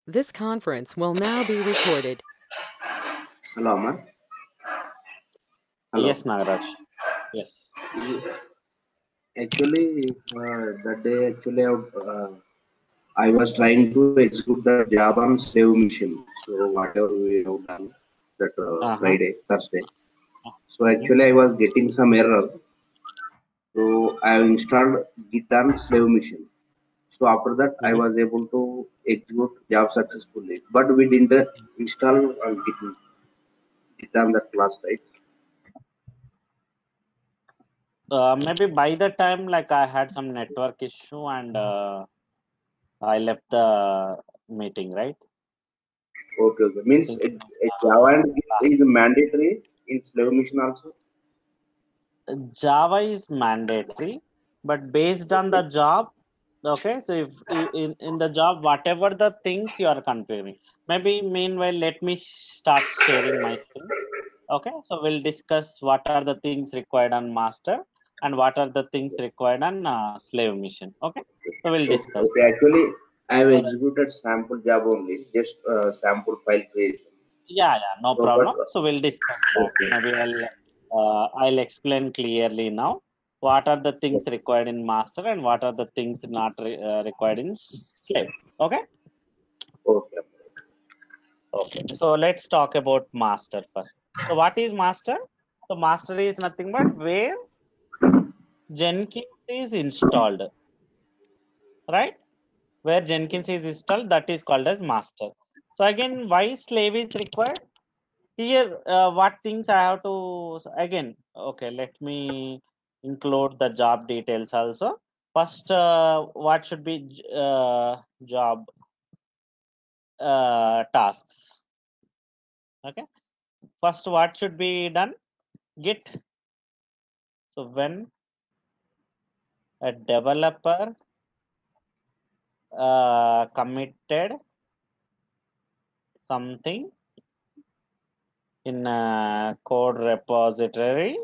This conference will now be recorded. Hello, Aman. Yes, Hello. Nagaraj. Yes. Actually, that day, I was trying to execute the job on slave machine. So whatever we have done that Uh-huh. Friday, Thursday. So Mm-hmm. actually, I was getting some error. So I installed Git on slave machine. So after that, I Mm-hmm. was able to execute job successfully. But we didn't install Git on that class, right? Maybe by the time like I had some network issue and I left the meeting, right? Okay, okay. I Means think a Java and Git is mandatory in slave machine also. Java is mandatory, but based on the Okay. job, okay. So if in the job, whatever the things you are configuring, maybe meanwhile let me start sharing my screen. Okay, so we'll discuss what are the things required on master and what are the things required on slave mission. Okay, so we'll Okay, discuss. okay. Actually, I have So, executed sample job only, just sample file creation. yeah, no So, but problem. So we'll discuss that. okay, Maybe I'll explain clearly now. What are the things okay, required in master and what are the things not required in slave? Okay. okay. Okay. So let's talk about master first. So what is master? So master is nothing but where Jenkins is installed, right? Where Jenkins is installed, that is called as master. So again, why slave is required? Here, what things I have to again? Okay, let me include the job details also. First, what should be job tasks? Okay. First, what should be done? Git. So when a developer committed something in a code repository,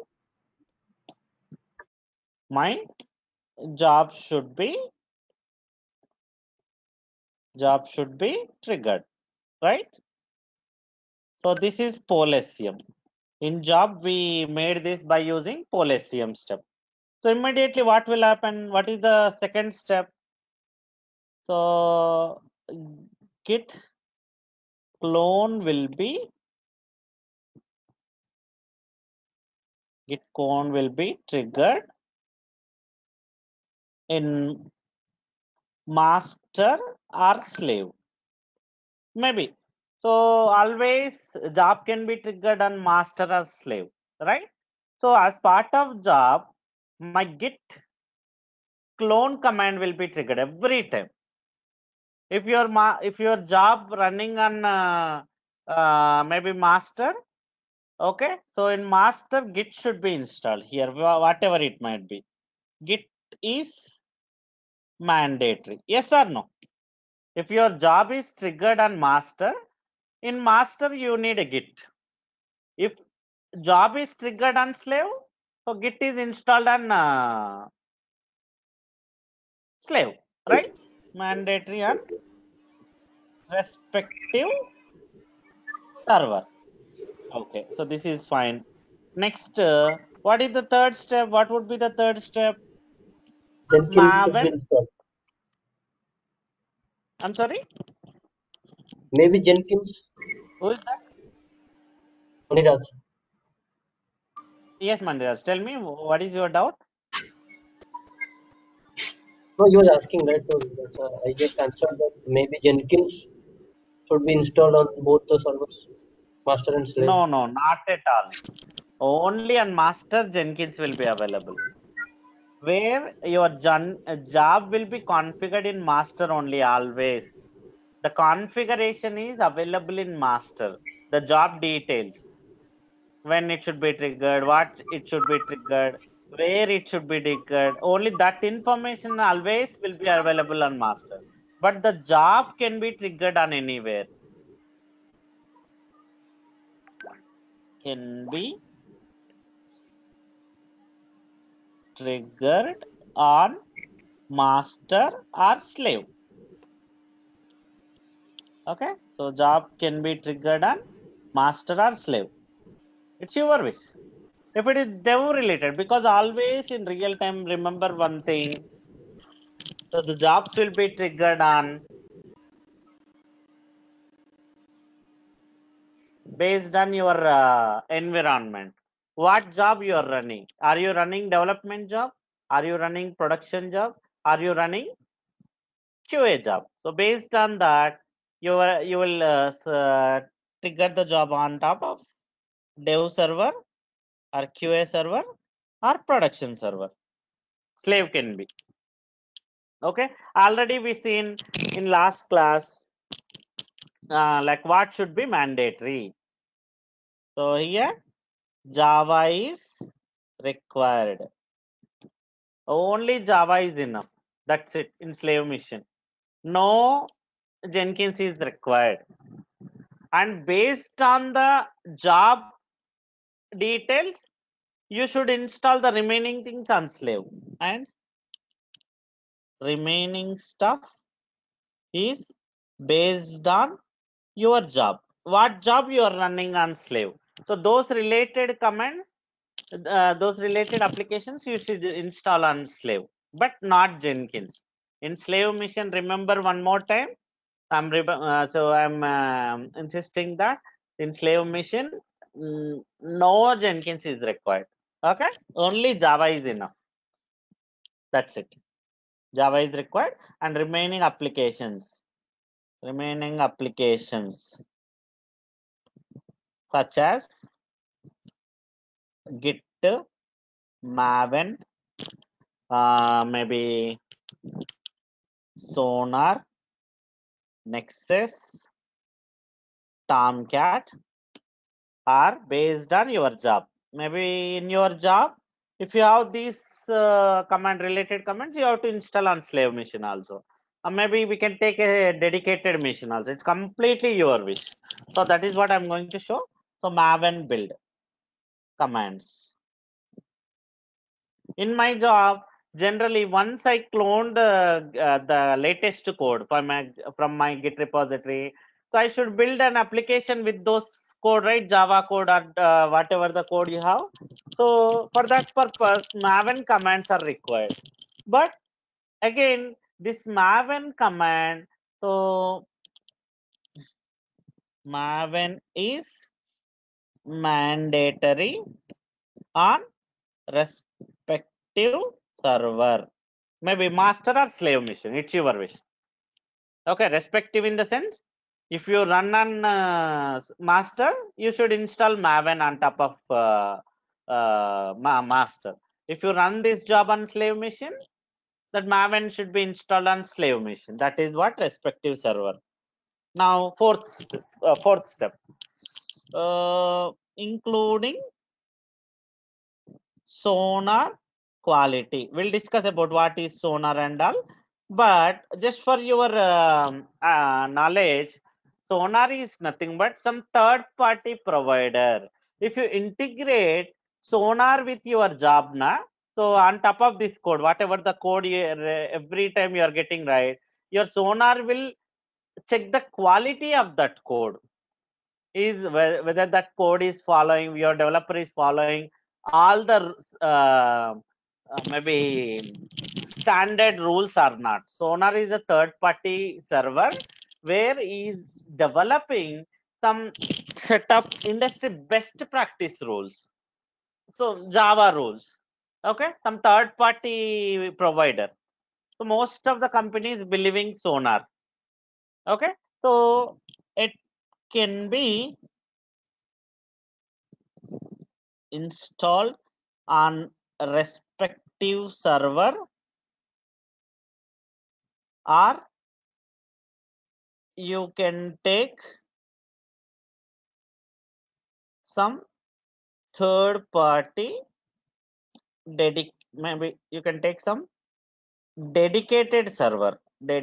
my job should be triggered, right? So this is Polesium. In job, we made this by using Polesium step. So immediately what will happen? What is the second step? So git clone will be triggered in master or slave. Maybe. So always job can be triggered on master or slave, right? So as part of job, my git clone command will be triggered every time. If your job running on maybe master, okay. So in master, git should be installed here, whatever it might be. Git is mandatory. Yes or no? If your job is triggered on master, in master you need a git. If job is triggered on slave, so git is installed on slave, right? Mandatory on respective server. Okay, so this is fine. Next, what is the third step? What would be the third step? Jenkins should be When installed. I'm sorry, Maybe Jenkins, who is that? Maniraj. Yes, Mandiraj, tell me what is your doubt? No, you was asking, right? So that's, I just answered that maybe Jenkins should be installed on both the servers, master and slave. No, not at all. Only on master Jenkins will be available. Where your job will be configured in master only always. The configuration is available in master. The job details, when it should be triggered, what it should be triggered, where it should be triggered. Only that information always will be available on master. But the job can be triggered on anywhere. Can be triggered on master or slave. Okay, so job can be triggered on master or slave. It's your wish. If it is dev related, because always in real time, remember one thing. So the jobs will be triggered on based on your environment. What job you are running? Are you running development job? Are you running production job? Are you running QA job? So based on that, you will trigger the job on top of dev server or QA server or production server. Slave can be. Okay. Already we seen in last class like what should be mandatory. So here Java is required. Only Java is enough. That's it in slave mission. No Jenkins is required. And based on the job details, you should install the remaining things on slave. And remaining stuff is based on your job. What job you are running on slave. So those related commands, those related applications you should install on slave, but not Jenkins. In slave mission, remember one more time. I'm insisting that in slave mission, no Jenkins is required. Okay, only Java is enough. That's it. Java is required, and remaining applications such as Git, Maven, maybe Sonar, Nexus, Tomcat are based on your job. Maybe in your job, if you have these command related commands, you have to install on slave machine also. Maybe we can take a dedicated machine also. It's completely your wish. So that is what I'm going to show. So Maven build commands. In my job, generally once I cloned the latest code from my Git repository, so I should build an application with those code, right? Java code or whatever the code you have. So for that purpose, Maven commands are required. But again, this Maven command, so Maven is mandatory on respective server. Maybe master or slave mission. It's your wish. Okay, respective in the sense, if you run on master, you should install Maven on top of master. If you run this job on slave mission, that Maven should be installed on slave mission. That is what respective server. Now fourth step, including Sonar quality. We'll discuss about what is Sonar and all, but just for your knowledge, Sonar is nothing but some third party provider. If you integrate Sonar with your job na, so on top of this code, whatever the code every time you are getting right, your Sonar will check the quality of that code, is whether that code is following, your developer is following all the maybe standard rules or not. Sonar is a third party server where is developing some set of industry best practice rules. So Java rules. Okay, some third party provider. So most of the companies believing Sonar. Okay, so it can be installed on respective server, or you can take some third party maybe you can take some dedicated server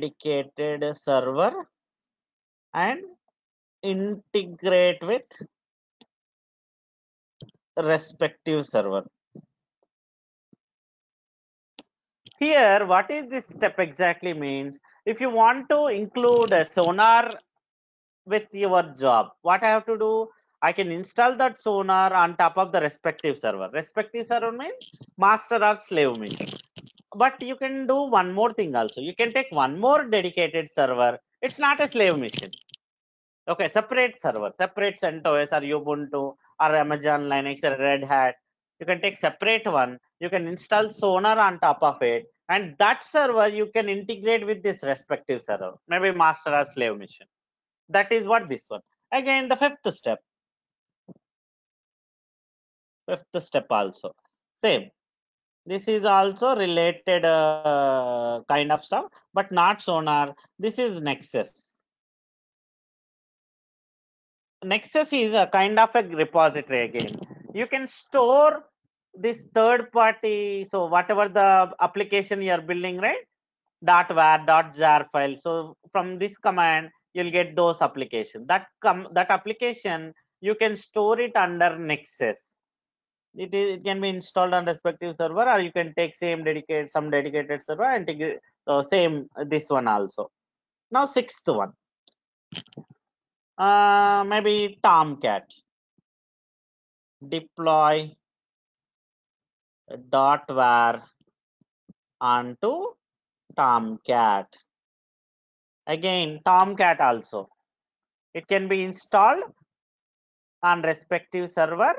and integrate with respective server. Here, what is this step exactly means? If you want to include a Sonar with your job. What I have to do? I can install that sonar on top of the respective server. Respective server means master or slave machine. But you can do one more thing also. You can take one more dedicated server. It's not a slave machine. Okay, separate server, separate CentOS or Ubuntu or Amazon Linux or Red Hat. You can take separate one. You can install Sonar on top of it, and that server you can integrate with this respective server, maybe master or slave machine. That is what this one. Again, the fifth step. Fifth step also same. This is also related kind of stuff, but not Sonar. This is Nexus. Nexus is a kind of a repository again. You can store this third party, so whatever the application you are building, right? .var, .jar file. So from this command, you'll get those applications. That application you can store it under Nexus. It can be installed on respective server, or you can take some dedicated server and take same this one also. Now sixth one, maybe Tomcat. Deploy .var onto Tomcat. Again, Tomcat also. It can be installed on respective server,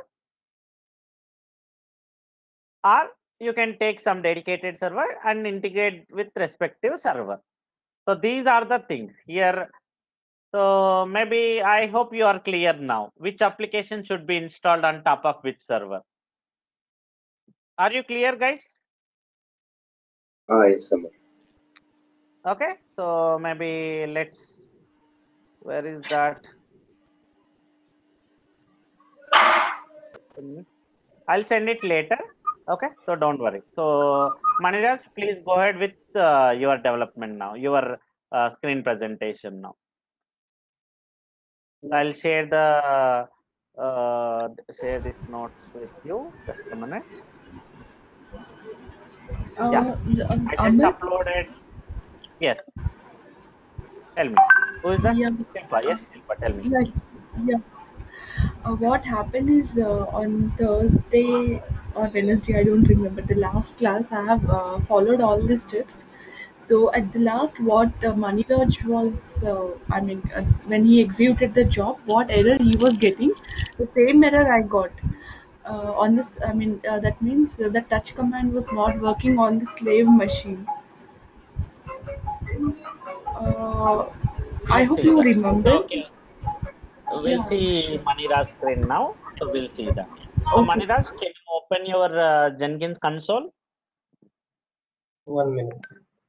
or you can take some dedicated server and integrate with respective server. So these are the things here. So maybe I hope you are clear now. Which application should be installed on top of which server? Are you clear, guys? Yes, sir. Okay. So maybe let's. Where is that? I'll send it later. Okay, so don't worry. So Maniraj, please go ahead with your development now, your screen presentation now. I'll share this notes with you. Just a minute. Yeah, I just Amit? uploaded. Yes, tell me. Who is that? Yeah, Shilpa. Yes, Shilpa. Tell me. yeah, yeah. What happened is on Thursday or Wednesday, I don't remember the last class. I have followed all the steps. So at the last, what Maniraj was, when he executed the job, what error he was getting, the same error I got. On this, that means the touch command was not working on the slave machine. Uh, I Let's hope see you that. remember. Okay, we'll Yeah, see sure. Maniraj's screen now. So we'll see that. So Okay. Maniraj, can you open your Jenkins console? 1 minute.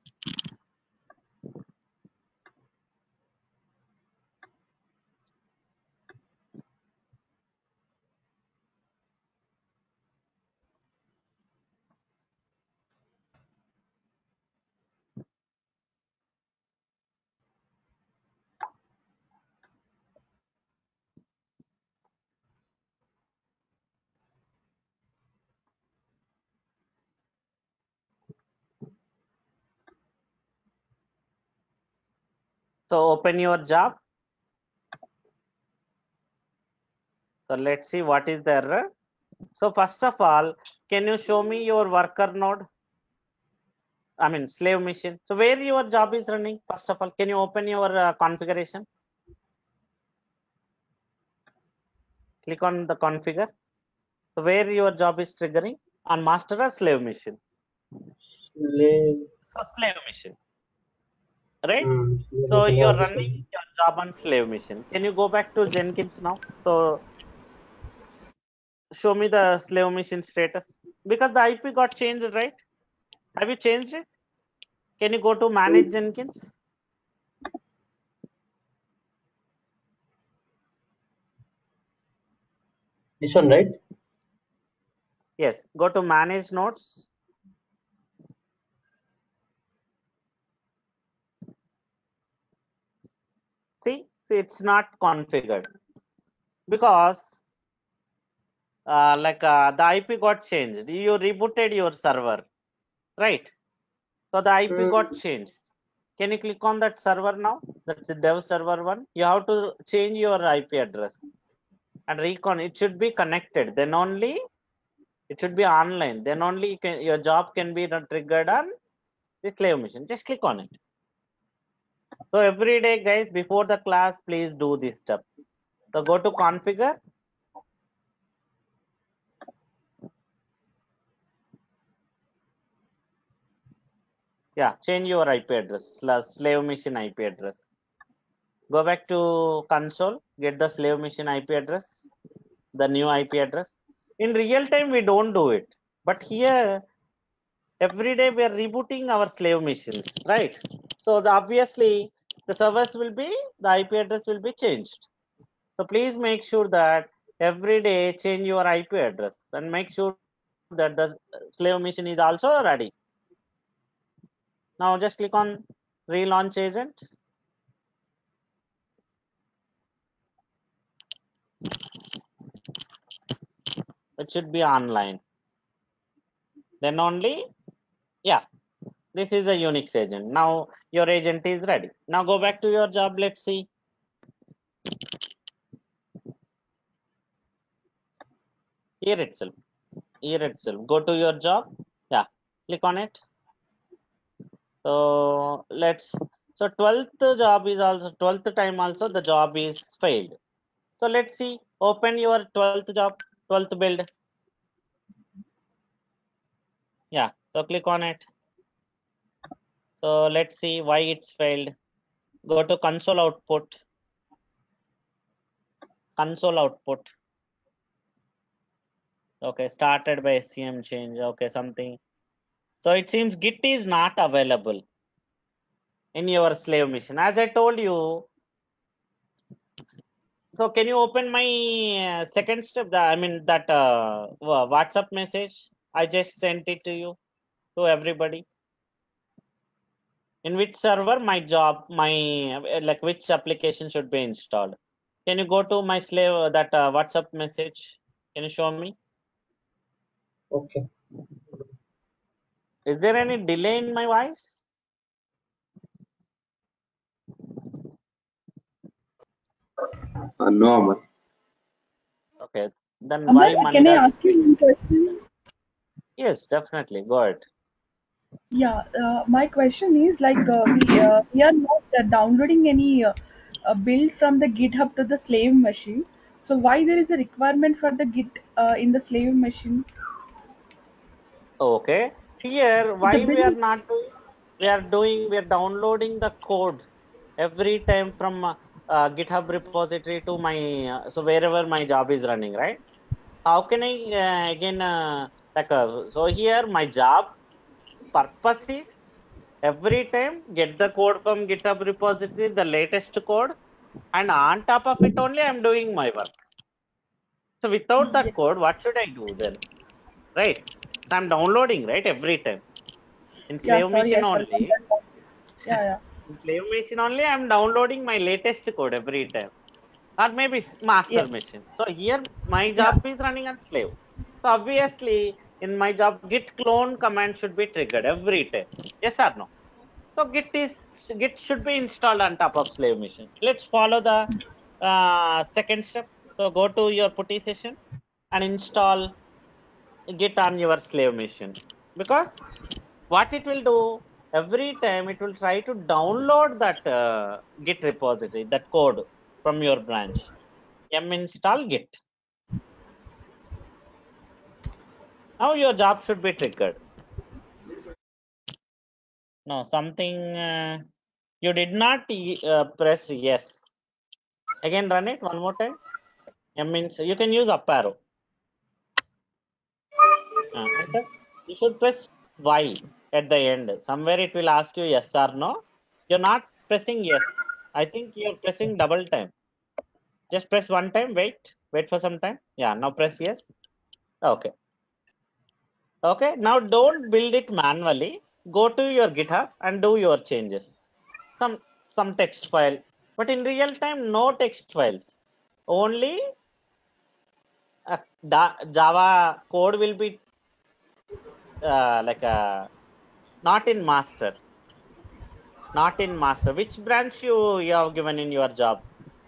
So open your job. So let's see what is the error. So first of all, can you show me your worker node? I mean slave machine. So where your job is running? First of all, can you open your configuration? Click on the configure. So where your job is triggering? On master or slave machine? Slave. So slave machine, right? Slave So machine. you Yeah, are this running one. your job on slave machine. Can you go back to Jenkins now? So show me the slave machine status, because the IP got changed, right? Have you changed it? Can you go to manage Jenkins? This one, right? Yes, go to manage nodes. See, it's not configured because the IP got changed. You rebooted your server, right? So the IP got Mm, changed. Can you click on that server now? That's the dev server one. You have to change your IP address and recon. It should be connected. Then only it should be online. Then only your job can be triggered on the slave machine. Just click on it. So every day, guys, before the class, please do this step. So go to configure. Yeah, change your IP address, slave machine IP address. Go back to console, get the slave machine IP address, the new IP address. In real time, we don't do it. But here, every day we are rebooting our slave machines, right? So obviously, the servers will be, the IP address will be changed. So please make sure that every day change your IP address and make sure that the slave machine is also ready. Now just click on relaunch agent. It should be online. Then only, yeah, this is a Unix agent. Now your agent is ready. Now go back to your job. Let's see. Here itself. Here itself. Go to your job. Yeah, click on it. So let's, so 12th job is also, 12th time also the job is failed. So let's see, open your 12th job, 12th build. Yeah, so click on it. So let's see why it's failed. Go to console output. Console output. Okay, started by SCM change. Okay, something. So it seems Git is not available in your slave machine. As I told you, so can you open my second step? I mean that WhatsApp message. I just sent it to you, to everybody. In which server my job, my like which application should be installed? Can you go to my slave that WhatsApp message? Can you show me? Okay. Is there any delay in my voice? No, Amar. Okay, then Amar, why can I Maniraj? ask you one question? Yes, definitely. Go ahead. Yeah, my question is like we are not downloading any build from the GitHub to the slave machine. So why there is a requirement for the Git in the slave machine? Okay. Here, So the why we are build, not doing? We are downloading the code every time from GitHub repository to my, so wherever my job is running, right? How can I again, so here my job purpose is every time get the code from GitHub repository, the latest code, and on top of it only I'm doing my work. So without yeah, that code, what should I do then? Right? So I'm downloading, right, every time. In yeah. slave Sorry, I machine forgot only, that part. Yeah, yeah. in slave machine only, I'm downloading my latest code every time. Or maybe master Yeah, machine. So here my yeah, job is running on slave. So obviously in my job git clone command should be triggered every time. Yes or no? So git should be installed on top of slave machine. Let's follow the second step. So go to your putty session and install git on your slave machine, because what it will do, every time it will try to download that git repository, that code from your branch. M install git. Now your job should be triggered. No, something you did not press yes. Again run it one more time. M means you can use up arrow. Enter. You should press Y at the end. Somewhere it will ask you yes or no. You're not pressing yes. I think you're pressing double time. Just press one time, wait for some time. Yeah, now press yes. Okay. Okay, now don't build it manually. Go to your GitHub and do your changes. Some text file. But in real time, no text files. Only Java code will be like not in master. Not in master. Which branch you have given in your job?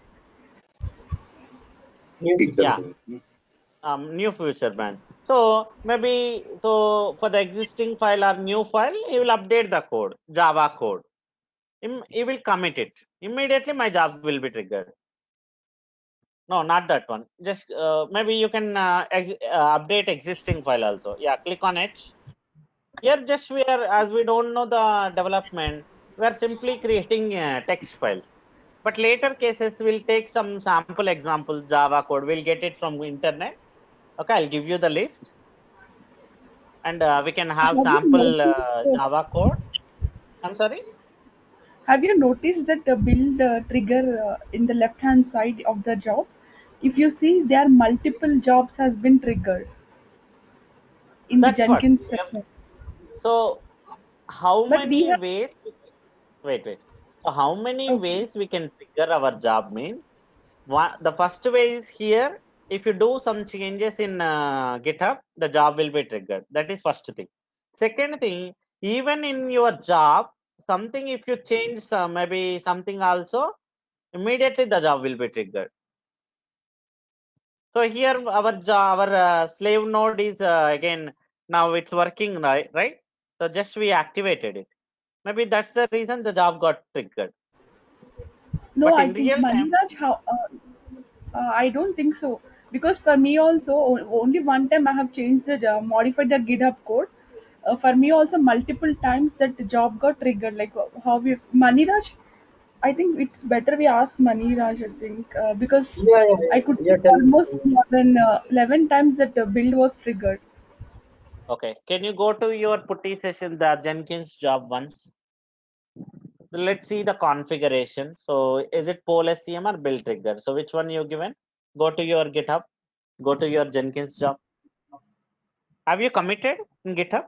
New Pick the Yeah. code. New future branch. So maybe so for the existing file or new file, you will update the code, Java code. You will commit it. Immediately my job will be triggered. No, not that one. Just maybe you can update existing file also. Yeah, click on it. Here just we are, as we don't know the development, we are simply creating text files. But later cases we'll take some sample examples, Java code. We'll get it from internet. Okay, I'll give you the list, and we can have Have you sample noticed? Java code. I'm sorry. Have you noticed that the build trigger in the left hand side of the job? If you see, there are multiple jobs has been triggered in the That's what. Jenkins Yep. section. So how But we many have ways? Wait. So how many okay. ways we can trigger our job mean? One, the first way is here. If you do some changes in GitHub, the job will be triggered. That is first thing. Second thing, even in your job, something if you change maybe something also, immediately the job will be triggered. So here our slave node is again now it's working right. So just we activated it. Maybe that's the reason the job got triggered. No, But I in think real time, Maniraj, how I don't think so because for me also only one time I have changed the modified the GitHub code. For me also multiple times that the job got triggered. Like how we Maniraj, I think it's better we ask Maniraj. I think because Yeah, yeah, I yeah. could see Yeah, tell me. almost more than 11 times that the build was triggered. okay. Can you go to your putty session, the Jenkins job once? So let's see the configuration. So is it poll SCM or build trigger? So which one you given? Go to your GitHub. Go to your Jenkins job. Have you committed in GitHub,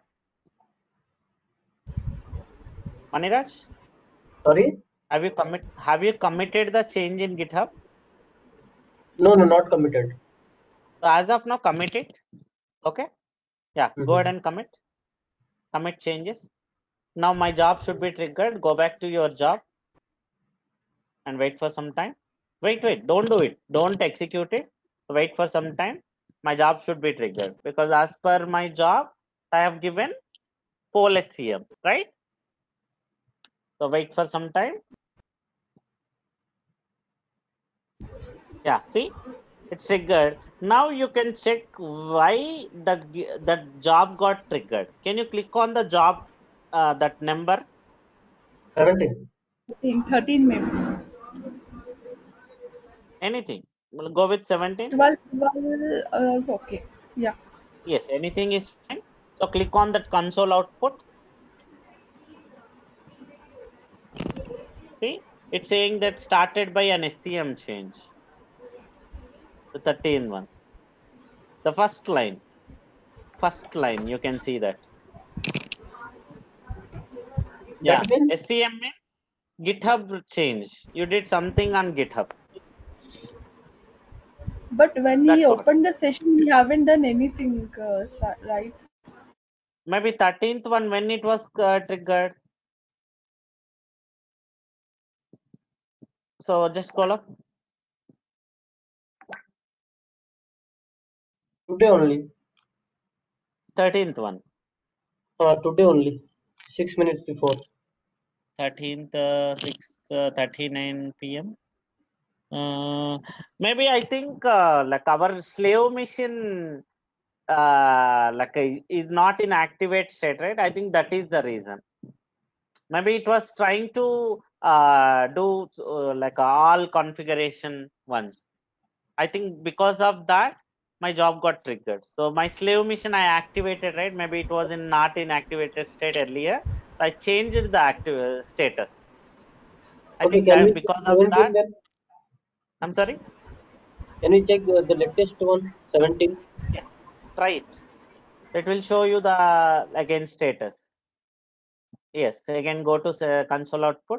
Maniraj? Sorry? Have you committed the change in GitHub? No, no, not committed. So as of now, commit it. Okay. Yeah. Go ahead Mm-hmm. and commit. Commit changes. Now my job should be triggered. Go back to your job and wait for some time. Wait. Don't do it. Don't execute it. Wait for some time. My job should be triggered because as per my job, I have given poll SCM, right? So wait for some time. Yeah. See, it's triggered. Now you can check why that job got triggered. Can you click on the job that number? 17. In 13 maybe. Anything. We'll go with 17. 12 is okay. Yeah. Yes, anything is fine. So click on that console output. See, it's saying that started by an SCM change. The 13 one. The first line. You can see that. Yeah. That means SCM means GitHub change. You did something on GitHub. But when he That's what. opened the session, we haven't done anything, right? Maybe 13th one when it was triggered. So just scroll up. today only. 13th one. Today only. 6 minutes before. 13th 6:39 p.m. Maybe I think like our slave machine is not in activate state, right? I think that is the reason. Maybe it was trying to do like all configuration once. I think because of that, my job got triggered. So my slave machine I activated, right? Maybe it was in not in activated state earlier. I changed the active status. I Okay, think can we that check because of 17 that, then? I'm sorry. Can we check the latest one? 17. Yes, try it. It will show you the again status. Yes, again go to console output.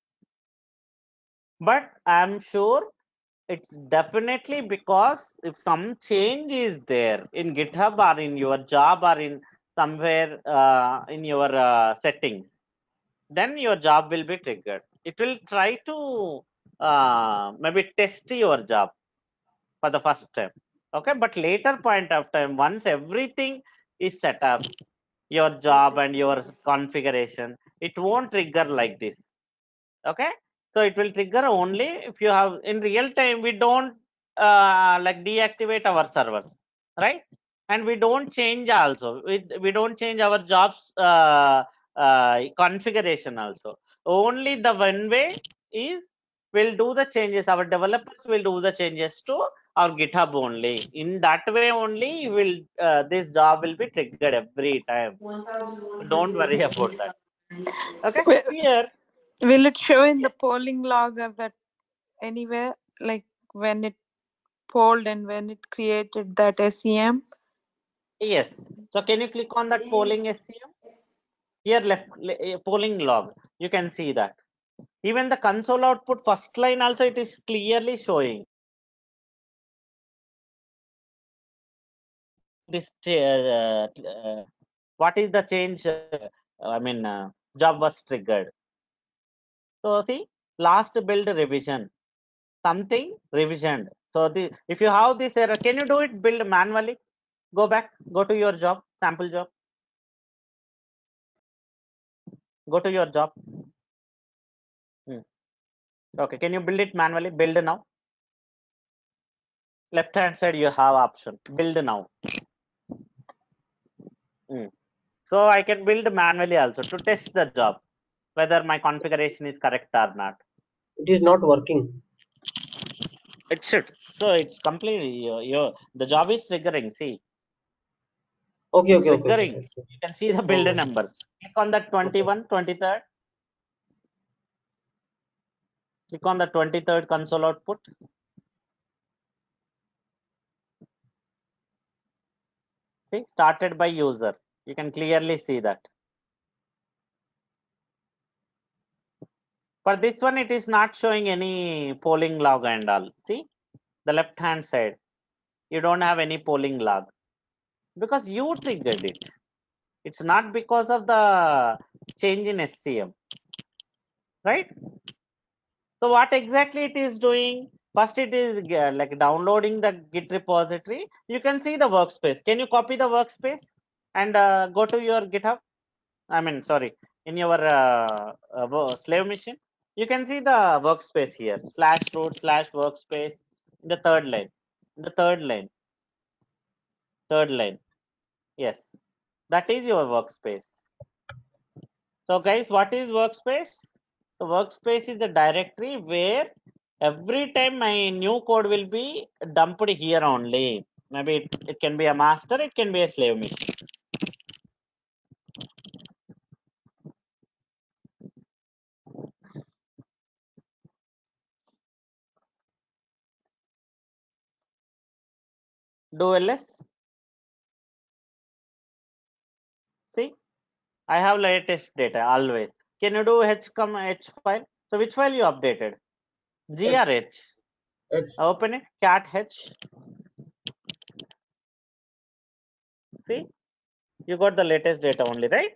But I'm sure it's definitely because if some change is there in GitHub or in your job or in somewhere in your settings, then your job will be triggered. It will try to maybe test your job for the first time. Okay, but later point of time, once everything is set up, your job and your configuration, it won't trigger like this. Okay, so it will trigger only if you have in real time. We don't like deactivate our servers, right? And we don't change also. We don't change our jobs configuration also. Only the one way is will do the changes. Our developers will do the changes to our GitHub only. In that way only will this job will be triggered every time. Don't worry about that. Okay, Will, here. will it show in the polling log or that anywhere, like when it polled and when it created that SEM? Yes. So can you click on that polling SCM? Here left polling log. You can see that. Even the console output first line also it is clearly showing. This what is the change? I mean, job was triggered. So see, last build revision, something revisioned. So the if you have this error, can you do it build manually? Go back, go to your job, sample job. Go to your job. Okay, can you build it manually? Build now. Left hand side you have option build now. So I can build manually also to test the job whether my configuration is correct or not. It is not working. It should. So it's completely the job is triggering. See, Okay, it's okay, okay, triggering. okay. You can see the build numbers. Click on the 21, 23rd. Click on the 23rd console output. See, started by user. You can clearly see that. For this one, it is not showing any polling log and all. See, the left hand side, you don't have any polling log because you triggered it. It's not because of the change in SCM, right? So what exactly it is doing? First, it is like downloading the Git repository. You can see the workspace. Can you copy the workspace and go to your GitHub? I mean, sorry, in your slave machine. You can see the workspace here, /root/workspace in the third line. The third line. Yes, that is your workspace. So guys, what is workspace? The workspace is a directory where every time my new code will be dumped here only. Maybe it can be a master, it can be a slave machine. Do ls. See, I have latest data always. Can you do h file? So which file you updated? G or h? Open it, cat h. See, you got the latest data only, right?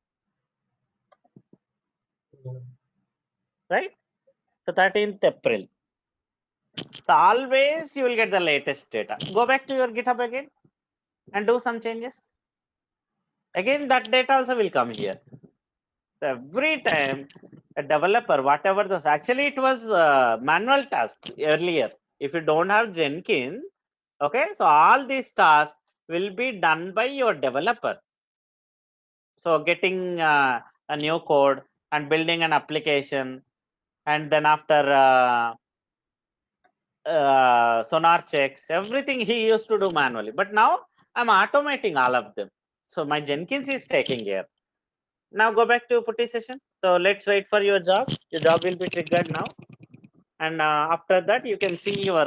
Right? So 13th April. So always you will get the latest data. Go back to your GitHub again and do some changes. Again, that data also will come here. So every time a developer, whatever the actually it was manual task earlier. If you don't have Jenkins, okay, so all these tasks will be done by your developer. So getting a new code and building an application, and then after sonar checks, everything he used to do manually. But now I'm automating all of them. So my Jenkins is taking care. Now go back to putty session. So let's wait for your job. Your job will be triggered now. And after that, you can see your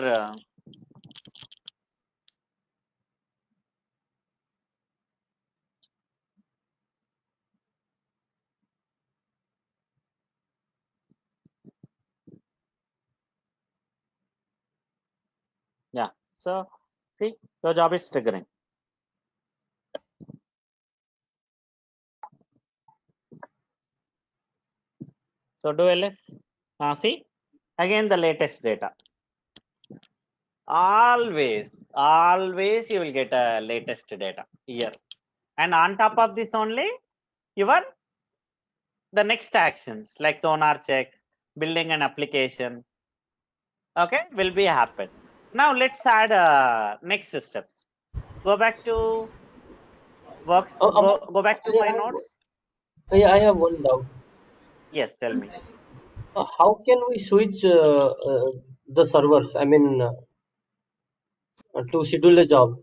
yeah. So see, your job is triggering. So do ls. See, again the latest data. Always you will get a latest data here. And on top of this only, your the next actions like sonar checks, building an application, okay, will be happen. Now let's add next steps. Go back to works. Amit, Go back to my notes. I have one doubt. Yes, tell me. How can we switch the servers? I mean, to schedule a job.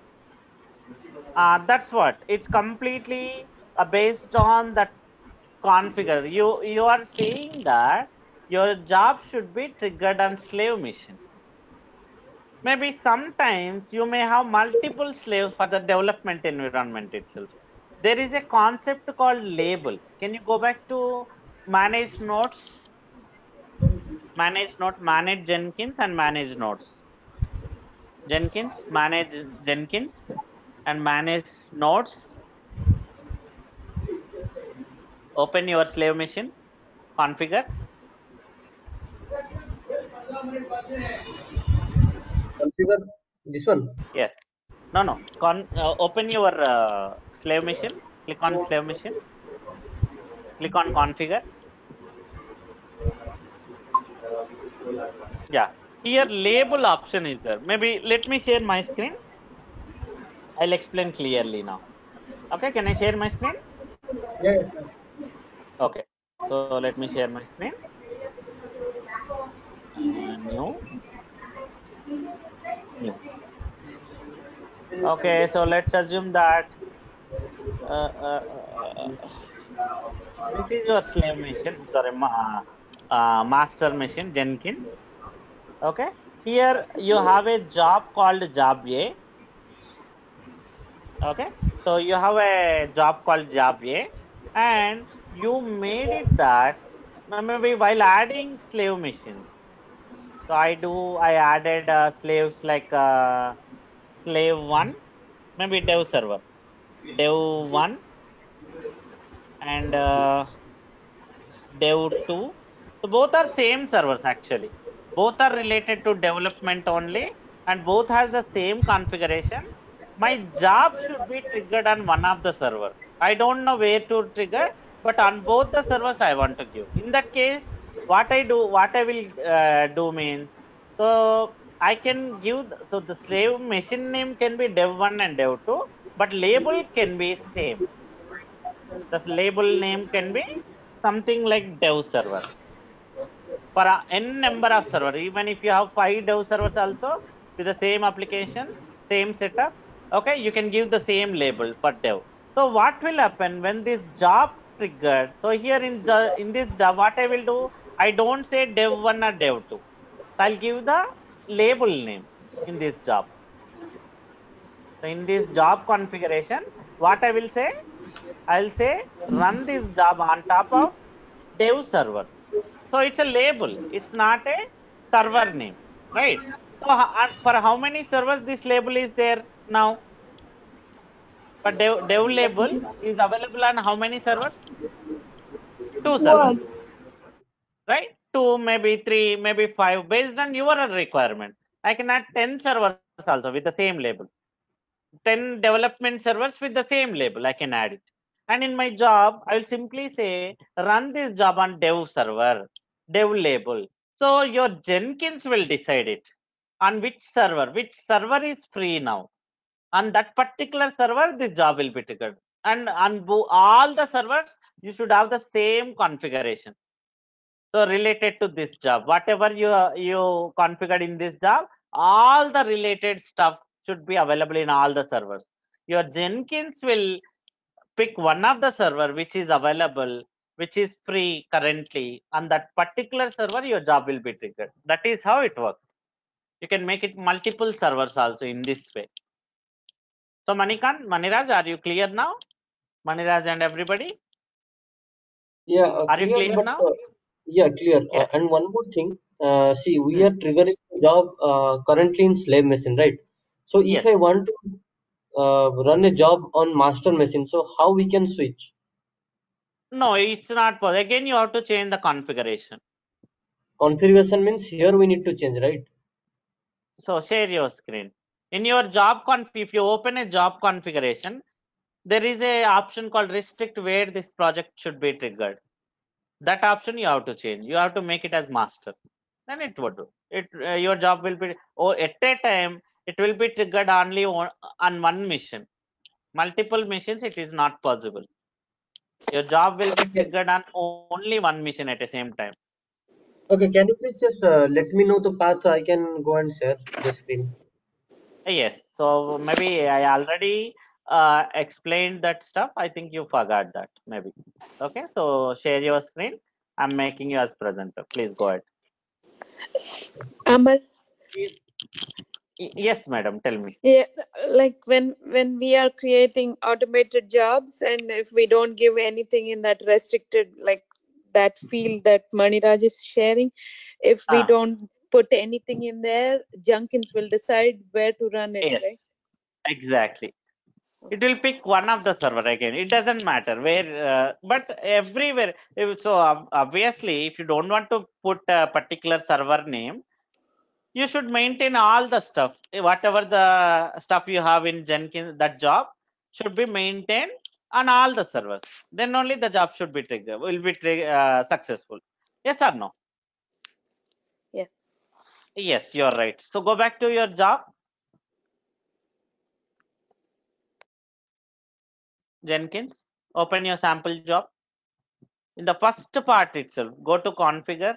That's what it's completely based on the configure. You are saying that your job should be triggered on slave machine. Maybe sometimes you may have multiple slaves for the development environment itself. There is a concept called label. Can you go back to manage nodes? Manage Jenkins and manage nodes. Jenkins, manage Jenkins and manage nodes. Open your slave machine, configure. Configure this one. Yes. No. Open your slave machine. Click on slave machine. Click on configure. Yeah. Here label option is there. Maybe let me share my screen. I'll explain clearly now. Okay. Can I share my screen? Yeah, sure. Okay. So let me share my screen. New. Okay. So let's assume that uh, uh, uh, this is your slave machine. Sorry, master machine Jenkins. Okay. Here you have a job called job A. Okay. So you have a job called job A, and you made it that maybe while adding slave machines. So I added slaves like slave 1, maybe dev server, dev 1 and dev 2. So both are same servers actually. Both are related to development only and both has the same configuration. My job should be triggered on one of the server. I don't know where to trigger, but on both the servers I want to give. In that case, what I will do means, so I can give, so the slave machine name can be dev1 and dev2, but label can be same. The label name can be something like dev server for n number of server. Even if you have 5 dev servers also with the same application, same setup, okay, you can give the same label for dev. So what will happen when this job triggered? So here in this job, what I will do, I don't say dev1 or dev2. I'll give the label name in this job. So in this job configuration, what I will say, I'll say run this job on top of dev server. So it's a label. It's not a server name, right? So for how many servers this label is there now? But dev label is available on how many servers? 2 servers, One. right? 2, maybe 3, maybe 5, based on your requirement. I can add 10 servers also with the same label. 10 development servers with the same label, I can add it. And in my job, I will simply say, run this job on dev server, dev label. So your Jenkins will decide it on which server is free now. On that particular server, this job will be triggered. And on all the servers, you should have the same configuration. So related to this job, whatever you configured in this job, all the related stuff should be available in all the servers. Your Jenkins will pick one of the server which is available, which is free currently. On that particular server, your job will be triggered. That is how it works. You can make it multiple servers also in this way. So Maniraj, are you clear now? Maniraj and everybody, Yeah, are you clear, clear but now? yeah, clear. Yes. And one more thing. See, we Hmm. are triggering a job currently in slave machine, right? So if Yes. I want to run a job on master machine, so how we can switch? No, it's not possible. Again, you have to change the configuration. Configuration means here we need to change, right? So share your screen. In your job if you open a job configuration, there is a option called restrict where this project should be triggered. That option you have to change. You have to make it as master. Then it would do. Your job will be at a time. It will be triggered only on one mission. Multiple missions, it is not possible. Your job will be Okay. triggered on only one mission at the same time. Okay, can you please just let me know the path so I can go and share the screen? Yes. So maybe I already explained that stuff. I think you forgot that maybe. Okay. So share your screen. I'm making you as presenter. Please go ahead. Amar, Yes, madam. Tell me. yeah, like when we are creating automated jobs, and if we don't give anything in that restricted, like that field that Maniraj is sharing, if we Ah, don't put anything in there, Junkins will decide where to run it, yes. right? Exactly. It will pick one of the server again. It doesn't matter where, but everywhere. So obviously, if you don't want to put a particular server name, you should maintain all the stuff. Whatever the stuff you have in Jenkins, that job should be maintained on all the servers. Then only the job should be triggered. Will be successful. Yes or no? Yes. Yes, you're right. So go back to your job. Jenkins, open your sample job. In the first part itself, go to configure.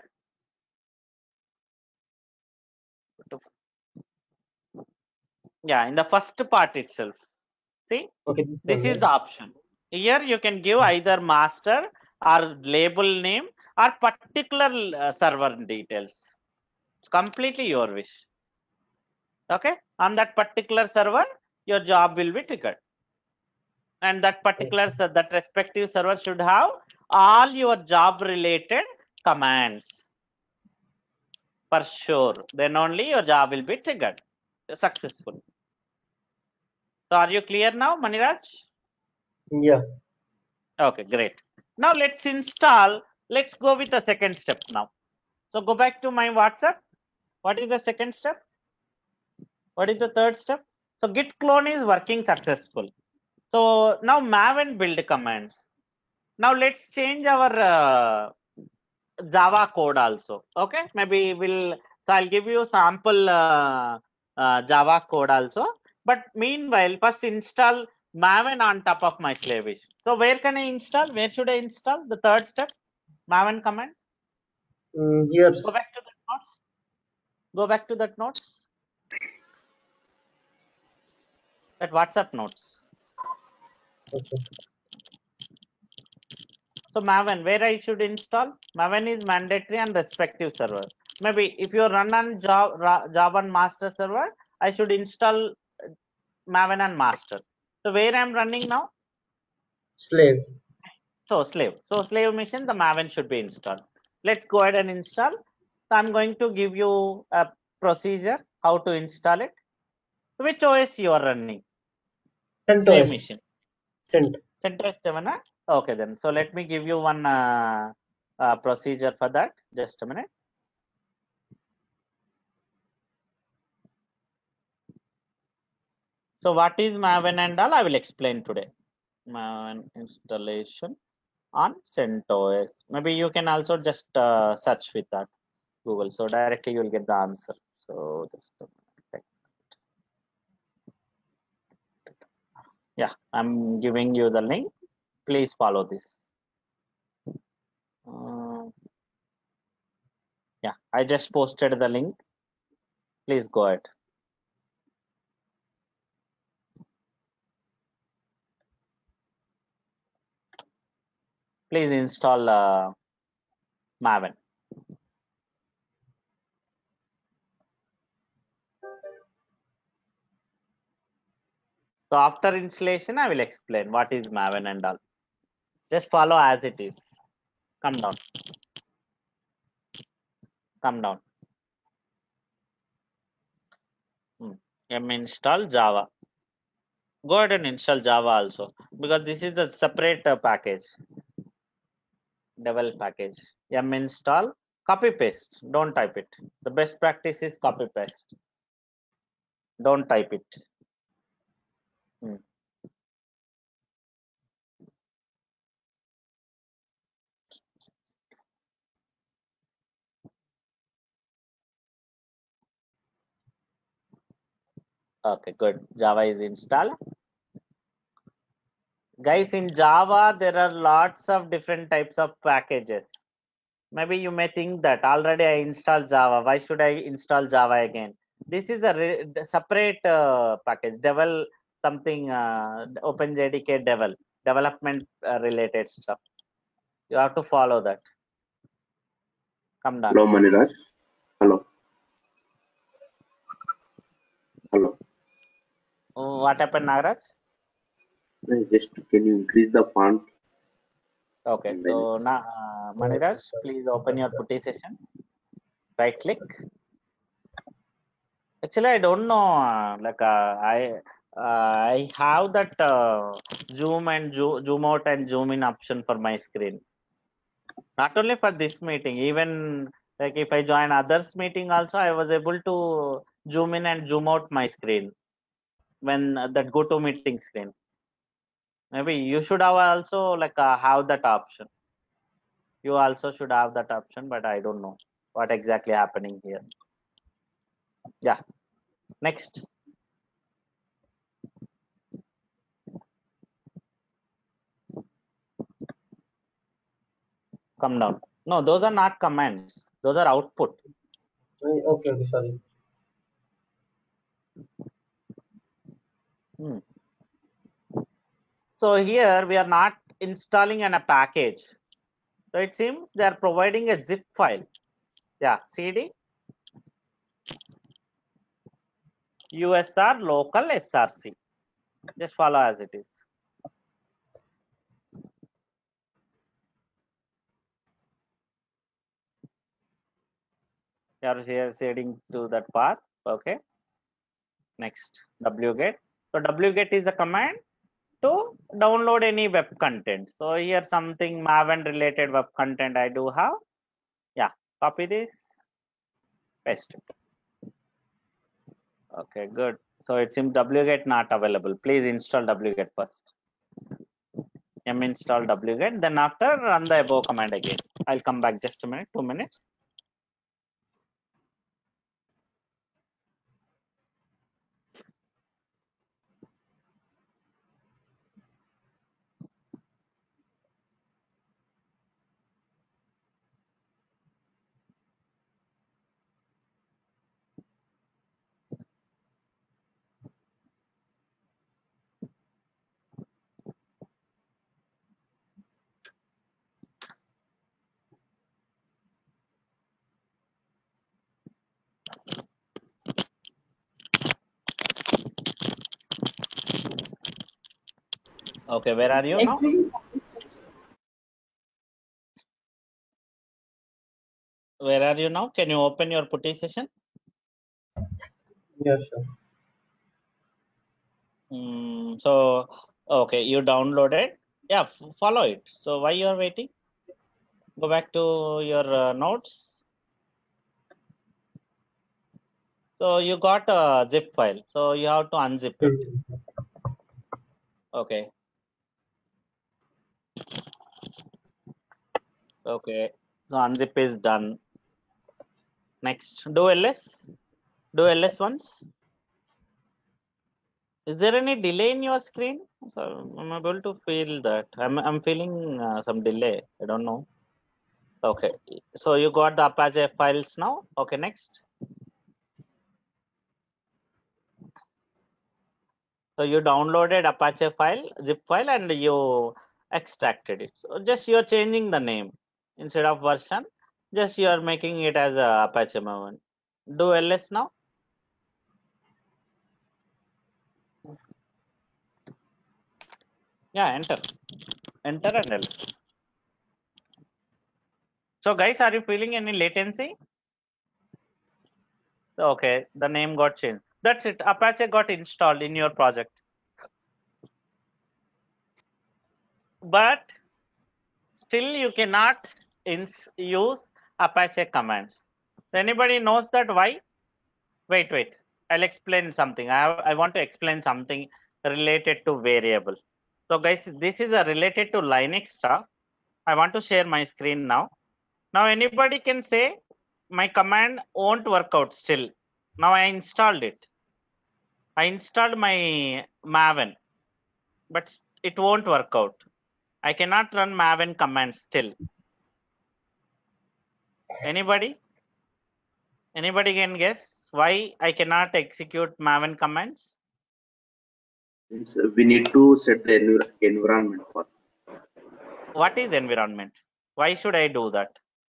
Yeah, in the first part itself. See, Okay, this this one, is right? the option. Here you can give either master or label name or particular server details. It's completely your wish. Okay, on that particular server, your job will be triggered. And that particular, that respective server should have all your job related commands. For sure. Then only your job will be triggered. Successful. So are you clear now, Maniraj? Yeah. Okay, great. Now let's install. Let's go with the second step now. So go back to my WhatsApp. What is the second step? What is the third step? So git clone is working successful. So now maven build commands. Now let's change our Java code also. Okay, maybe we'll. So I'll give you sample Java code also. But meanwhile, first install maven on top of my slavish. So where can I install? Where should I install? The third step, maven commands. Here. Go back to that notes. Go back to that notes. That WhatsApp notes. Okay. So maven, where I should install? Maven is mandatory on respective server. Maybe if you run on Java on master server, I should install maven on master. So where I'm running now? Slave. So slave. So slave mission, the maven should be installed. Let's go ahead and install. So I'm going to give you a procedure how to install it. Which OS you are running? Slave CentOS. mission. Cent. CentOS 7. Okay then. So let me give you one procedure for that. Just a minute. So what is maven and all? I will explain today. Maven installation on CentOS. Maybe you can also just search with that Google. So directly you will get the answer. So just a minute. Yeah, I'm giving you the link. Please follow this. Yeah, I just posted the link. Please go ahead. Please install Maven. So after installation, I will explain what is Maven and all. Just follow as it is. Come down. Come down. Install Java. Go ahead and install Java also because this is a separate package. devel package. Yum install, copy paste. Don't type it. The best practice is copy paste. Don't type it. Hmm. Okay, good. Java is installed. Guys, in Java, there are lots of different types of packages. Maybe you may think that already I installed Java. Why should I install Java again? This is a separate package. Devel something OpenJDK Devel development related stuff. You have to follow that. Come down. Hello, Maniraj. Hello. Hello. What happened, Nagaraj? Just can you increase the font? Okay. And So then now, Maniraj, please open your Putty session. Right click. Actually, I don't know. I have that zoom and zoom out and zoom in option for my screen. Not only for this meeting, even like if I join others meeting also, I was able to zoom in and zoom out my screen when that go to meeting screen. Maybe you should have also like have that option. You also should have that option, but I don't know what exactly happening here. Yeah. Next. Come down. No, those are not commands. Those are output. Okay, sorry. Hmm. So here we are not installing a package. So it seems they are providing a zip file. Yeah, CD USR local SRC. Just follow as it is. You are here shading to that path. Okay. Next, wget. So wget is the command to download any web content. So here something Maven related web content I do have. Yeah, copy this, paste it. Okay, good. So it seems wget not available. Please install wget first. Install wget. Then after run the above command again. I'll come back just a minute, 2 minutes. Okay, where are you now? Where are you now? Can you open your Putty session? Yeah, sure. So, okay, you downloaded. Yeah, follow it. So why you are waiting? Go back to your notes. So you got a zip file. So you have to unzip it. Okay. Okay. So unzip is done. Next, do ls. Do ls once. Is there any delay in your screen? So I'm able to feel that. I'm feeling some delay. I don't know. Okay. So you got the Apache files now. Okay. Next. So you downloaded Apache file, zip file, and you extracted it. So just you're changing the name instead of version. Just you are making it as a Apache Maven. Do ls now. Yeah, enter and else. So guys, are you feeling any latency? Okay, the name got changed. That's it. Apache got installed in your project. But still you cannot use Apache commands. Anybody knows that why? Wait. I'll explain something. I want to explain something related to variable. So guys, this is a related to Linux stuff. I want to share my screen now. Now anybody can say my command won't work out still. Now I installed it. I installed my Maven, but it won't work out. I cannot run Maven command still. Anybody? Anybody can guess why I cannot execute Maven commands? Means we need to set the environment for. What is environment? Why should I do that?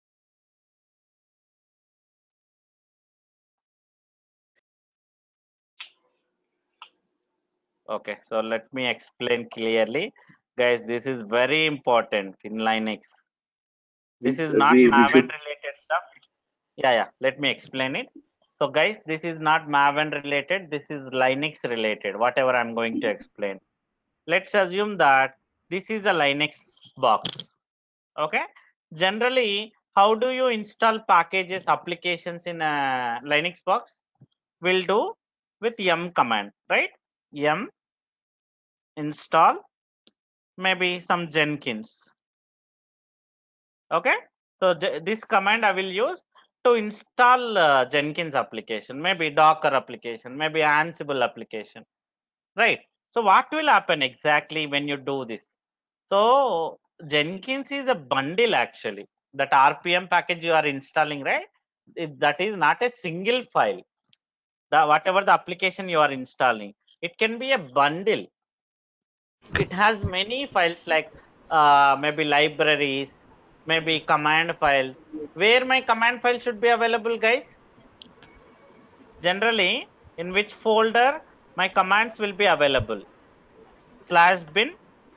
Okay, so let me explain clearly. Guys, this is very important in Linux. This Means is not we Maven should. related stuff. Yeah, let me explain it. So guys, this is not Maven related. This is Linux related, whatever I'm going to explain. Let's assume that this is a Linux box. Okay. Generally, how do you install packages, applications in a Linux box? We'll do with yum command, right? Yum install maybe some Jenkins. Okay. So this command I will use to install Jenkins application, maybe Docker application, maybe Ansible application, right? So what will happen exactly when you do this? So Jenkins is a bundle actually. That RPM package you are installing, right? That is not a single file. Whatever the application you are installing, it can be a bundle. It has many files like maybe libraries, maybe command files. Where my command file should be available, guys? Generally, in which folder my commands will be available? /bin.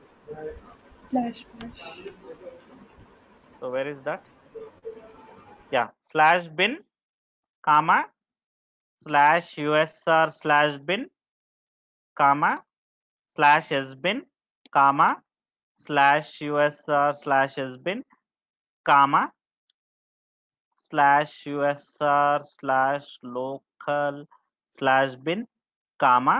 /bash. So where is that? Yeah, /bin, comma, /usr/bin, comma, /sbin, comma, /usr/sbin, comma, /usr/local/bin, comma,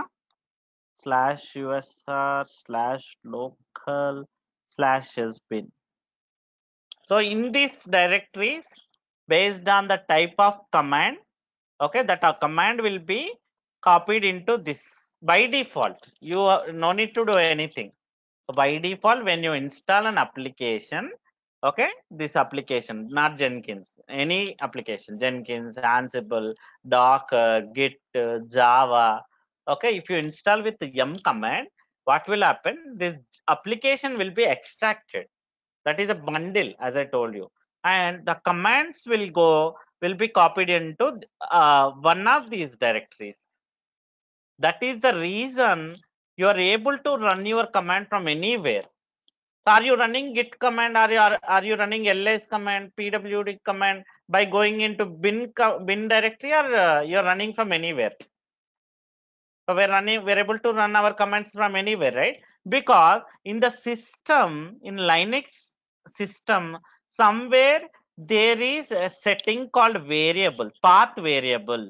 /usr/local/sbin. So in these directories, based on the type of command, okay, that a command will be copied into this by default. You no need to do anything. So by default, when you install an application, okay, this application, not Jenkins, any application, Jenkins, Ansible, Docker, Git, Java, okay, if you install with the yum command, what will happen? This application will be extracted. That is a bundle, as I told you, and the commands will be copied into one of these directories. That is the reason you are able to run your command from anywhere. So are you running git command? Are you running ls command, pwd command by going into bin directory, or you're running from anywhere? So we're able to run our commands from anywhere, right? Because in the system, in Linux system, somewhere there is a setting called variable, path variable.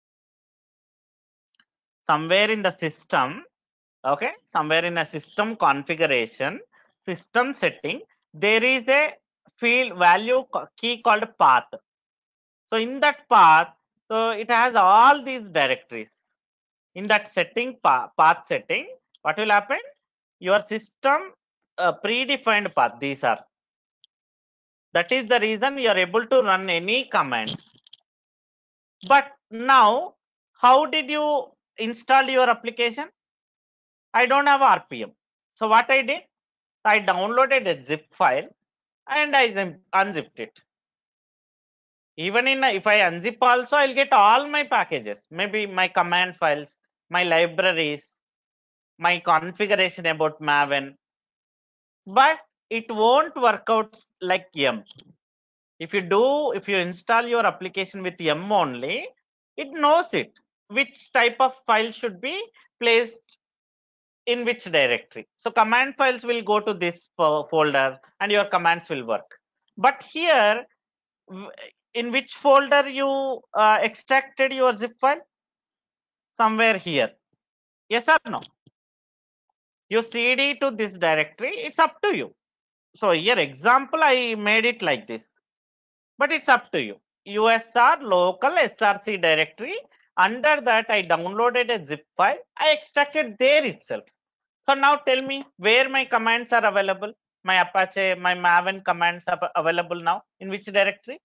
Somewhere in the system, okay, somewhere in a system configuration, system setting, there is a field value key called path. So in that path, so it has all these directories. In that setting, path setting, what will happen? Your system predefined path, these are. That is the reason you are able to run any command. But now, how did you install your application? I don't have RPM. So what I did, I downloaded a zip file and I unzipped it. Even if I unzip also, I'll get all my packages, maybe my command files, my libraries, my configuration about Maven, but it won't work out like yum. If you install your application with yum only, it knows it, which type of file should be placed in which directory. So command files will go to this folder and your commands will work. But here, in which folder you extracted your zip file? Somewhere here. Yes or no? You cd to this directory, it's up to you. So here example, I made it like this, but it's up to you. USR local src directory. Under that, I downloaded a zip file. I extracted there itself. So now tell me where my commands are available. My Apache, my Maven commands are available now. In which directory?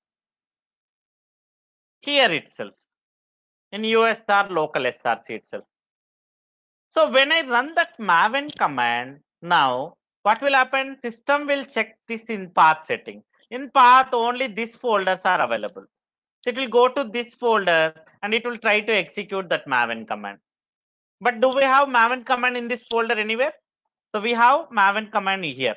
Here itself. In USR local src itself. So when I run that Maven command, now what will happen? System will check this in path setting. In path, only these folders are available. So it will go to this folder and it will try to execute that Maven command. But do we have Maven command in this folder anywhere? So we have Maven command here.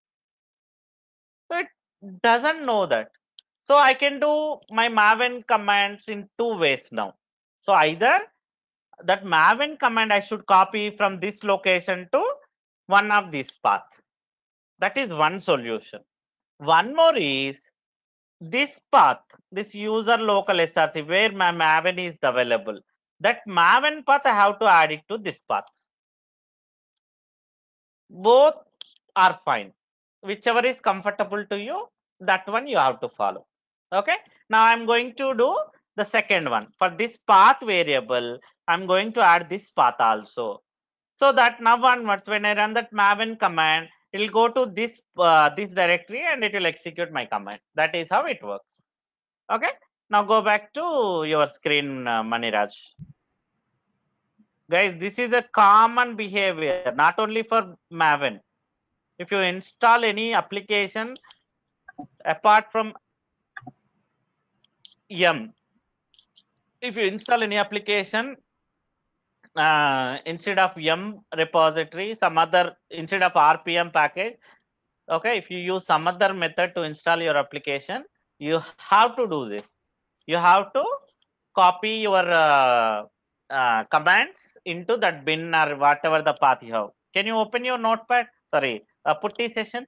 So it doesn't know that. So I can do my Maven commands in two ways now. So either that Maven command I should copy from this location to one of these paths. That is one solution. One more is this path, this user local src where my Maven is available. That Maven path I have to add it to this path. Both are fine. Whichever is comfortable to you, that one you have to follow. Okay. Now I'm going to do the second one. For this path variable, I'm going to add this path also. So that now onwards, when I run that Maven command, it will go to this this directory and it will execute my command. That is how it works. Okay. Now go back to your screen, Maniraj. Guys, this is a common behavior, not only for Maven. If you install any application apart from yum, if you install any application instead of yum repository, some other instead of rpm package, okay, if you use some other method to install your application, you have to do this. You have to copy your commands into that bin or whatever the path you have. Can you open your notepad? Sorry, putty session.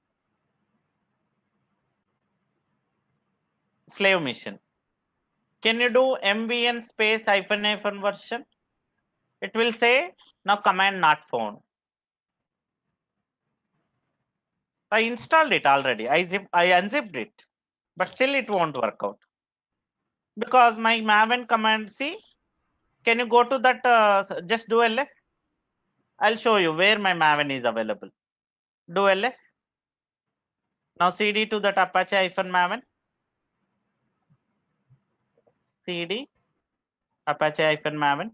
Slave mission. Can you do mvn space -hyphen version? It will say now command not found. I installed it already. I unzipped it, but still it won't work out because my Maven command. See, can you go to that? Just do ls. I'll show you where my Maven is available. Do ls. Now cd to that Apache-Maven. cd Apache-Maven.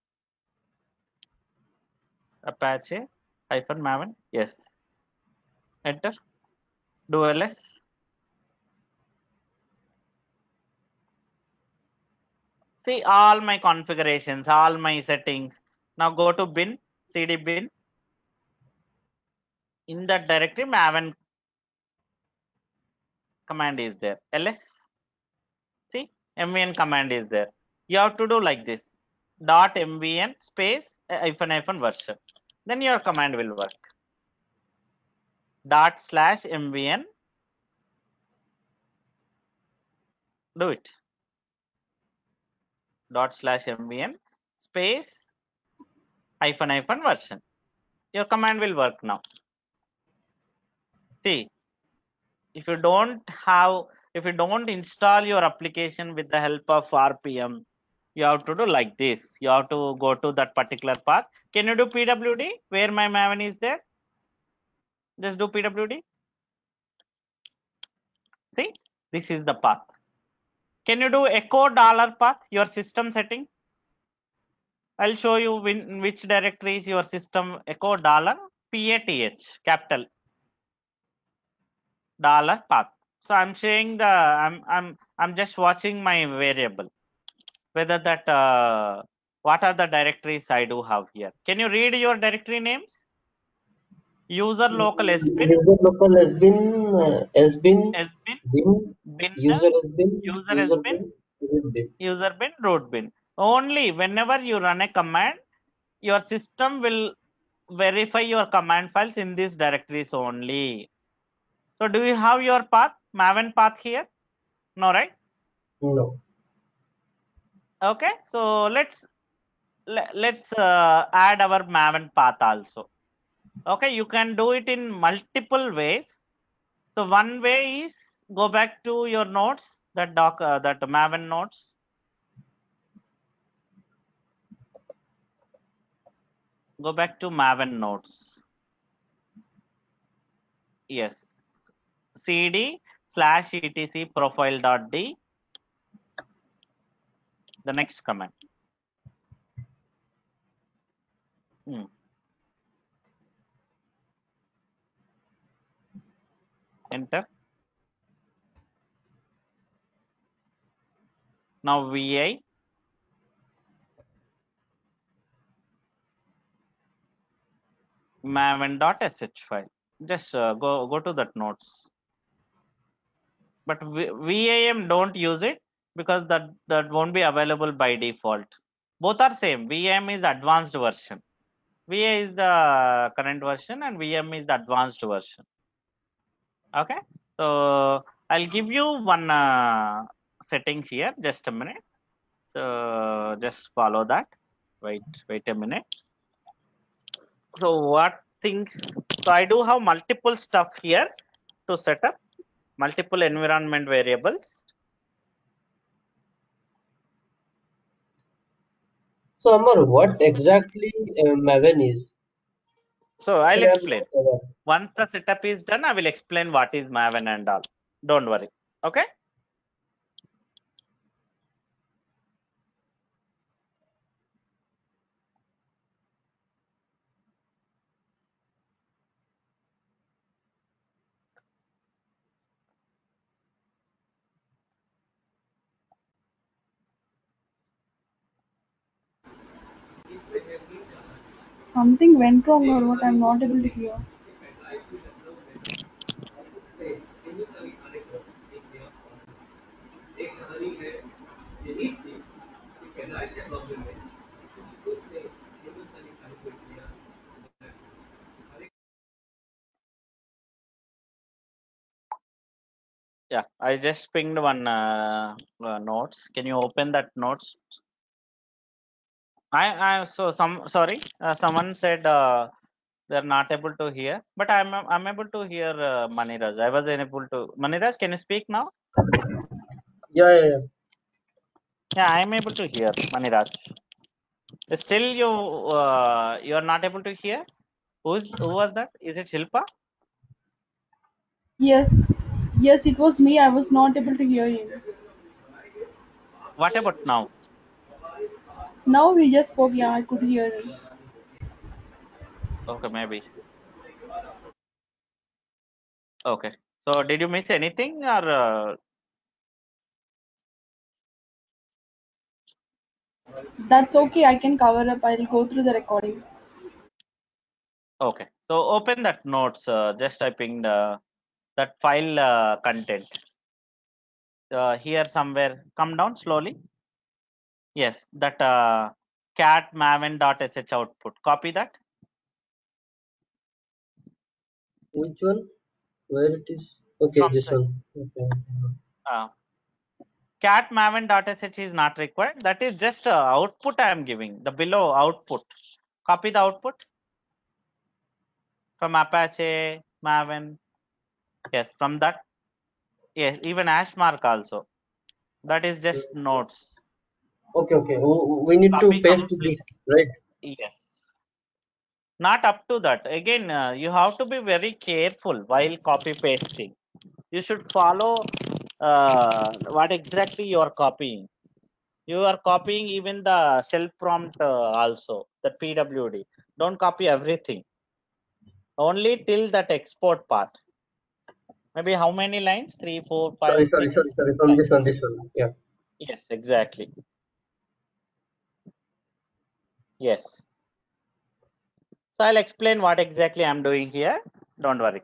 Apache-Maven. Yes. Enter. Do ls. See all my configurations, all my settings. Now go to bin, cd bin. In that directory, Maven command is there. ls. See, mvn command is there. You have to do like this. .mvn space -hyphen version. Then your command will work. /mvn. Do it. /mvn space -hyphen version. Your command will work now. See, if you don't install your application with the help of rpm, you have to do like this. You have to go to that particular path. Can you do pwd where my Maven is there? Just do pwd. See, this is the path. Can you do echo $path, your system setting? I'll show you in which directory is your system echo $path capital $path. So I'm saying I'm just watching my variable, whether that what are the directories I do have here. Can you read your directory names? User local sbin, User local sbin, bin, bin, user sbin, user bin, root bin. user bin, root bin. Only whenever you run a command, your system will verify your command files in these directories only. So do you have your path, Maven path here? No, right? No. Okay, so let's add our Maven path also. Okay, you can do it in multiple ways. So one way is go back to your notes, that Maven notes. Go back to Maven notes. Yes, cd/etc profile.d. The next command. Enter. Now vi maven.sh file. Just go to that notes. But VAM don't use it because that won't be available by default. Both are same. VAM is advanced version. VA is the current version and VM is the advanced version. Okay, so I'll give you one setting here. Just a minute. So just follow that. Wait a minute. So what things? So I do have multiple stuff here to set up multiple environment variables. So Amar, what exactly Maven is? So I'll Actually, I'm explain. not aware. Once the setup is done, I will explain what is Maven and all. Don't worry. Okay. Something went wrong or what? I'm not able to hear. Yeah, I just pinged one notes. Can you open that notes? Sorry. Someone said they're not able to hear, but I'm able to hear Maniraj. I was unable to. Maniraj, can you speak now? Yeah. Yeah, I'm able to hear Maniraj. Still, you are not able to hear. Who was that? Is it Shilpa? Yes, yes, it was me. I was not able to hear him. What about now? Now we just spoke. Yeah, I could hear him. Okay, maybe. Okay. So did you miss anything or? That's okay. I can cover up. I'll go through the recording. Okay. So open that notes. Just typing that file content. Here somewhere. Come down slowly. Yes, that cat maven.sh output. Copy that. Which one? Where it is? Okay, From this the one. Okay. cat maven.sh is not required. That is just output I am giving. The below output. Copy the output from Apache Maven. Yes, from that. Yes, even Ashmark also. That is just nodes. Okay. We need to Copy paste complete. this, right? Yes. Not up to that. Again, you have to be very careful while copy pasting. You should follow what exactly you are copying. You are copying even the shell prompt also, the PWD. Don't copy everything. Only till that export part. Maybe how many lines? 3, 4, 5, Sorry. 6 From lines. this one. Yeah. Yes, exactly. Yes. So I'll explain what exactly I'm doing here. Don't worry.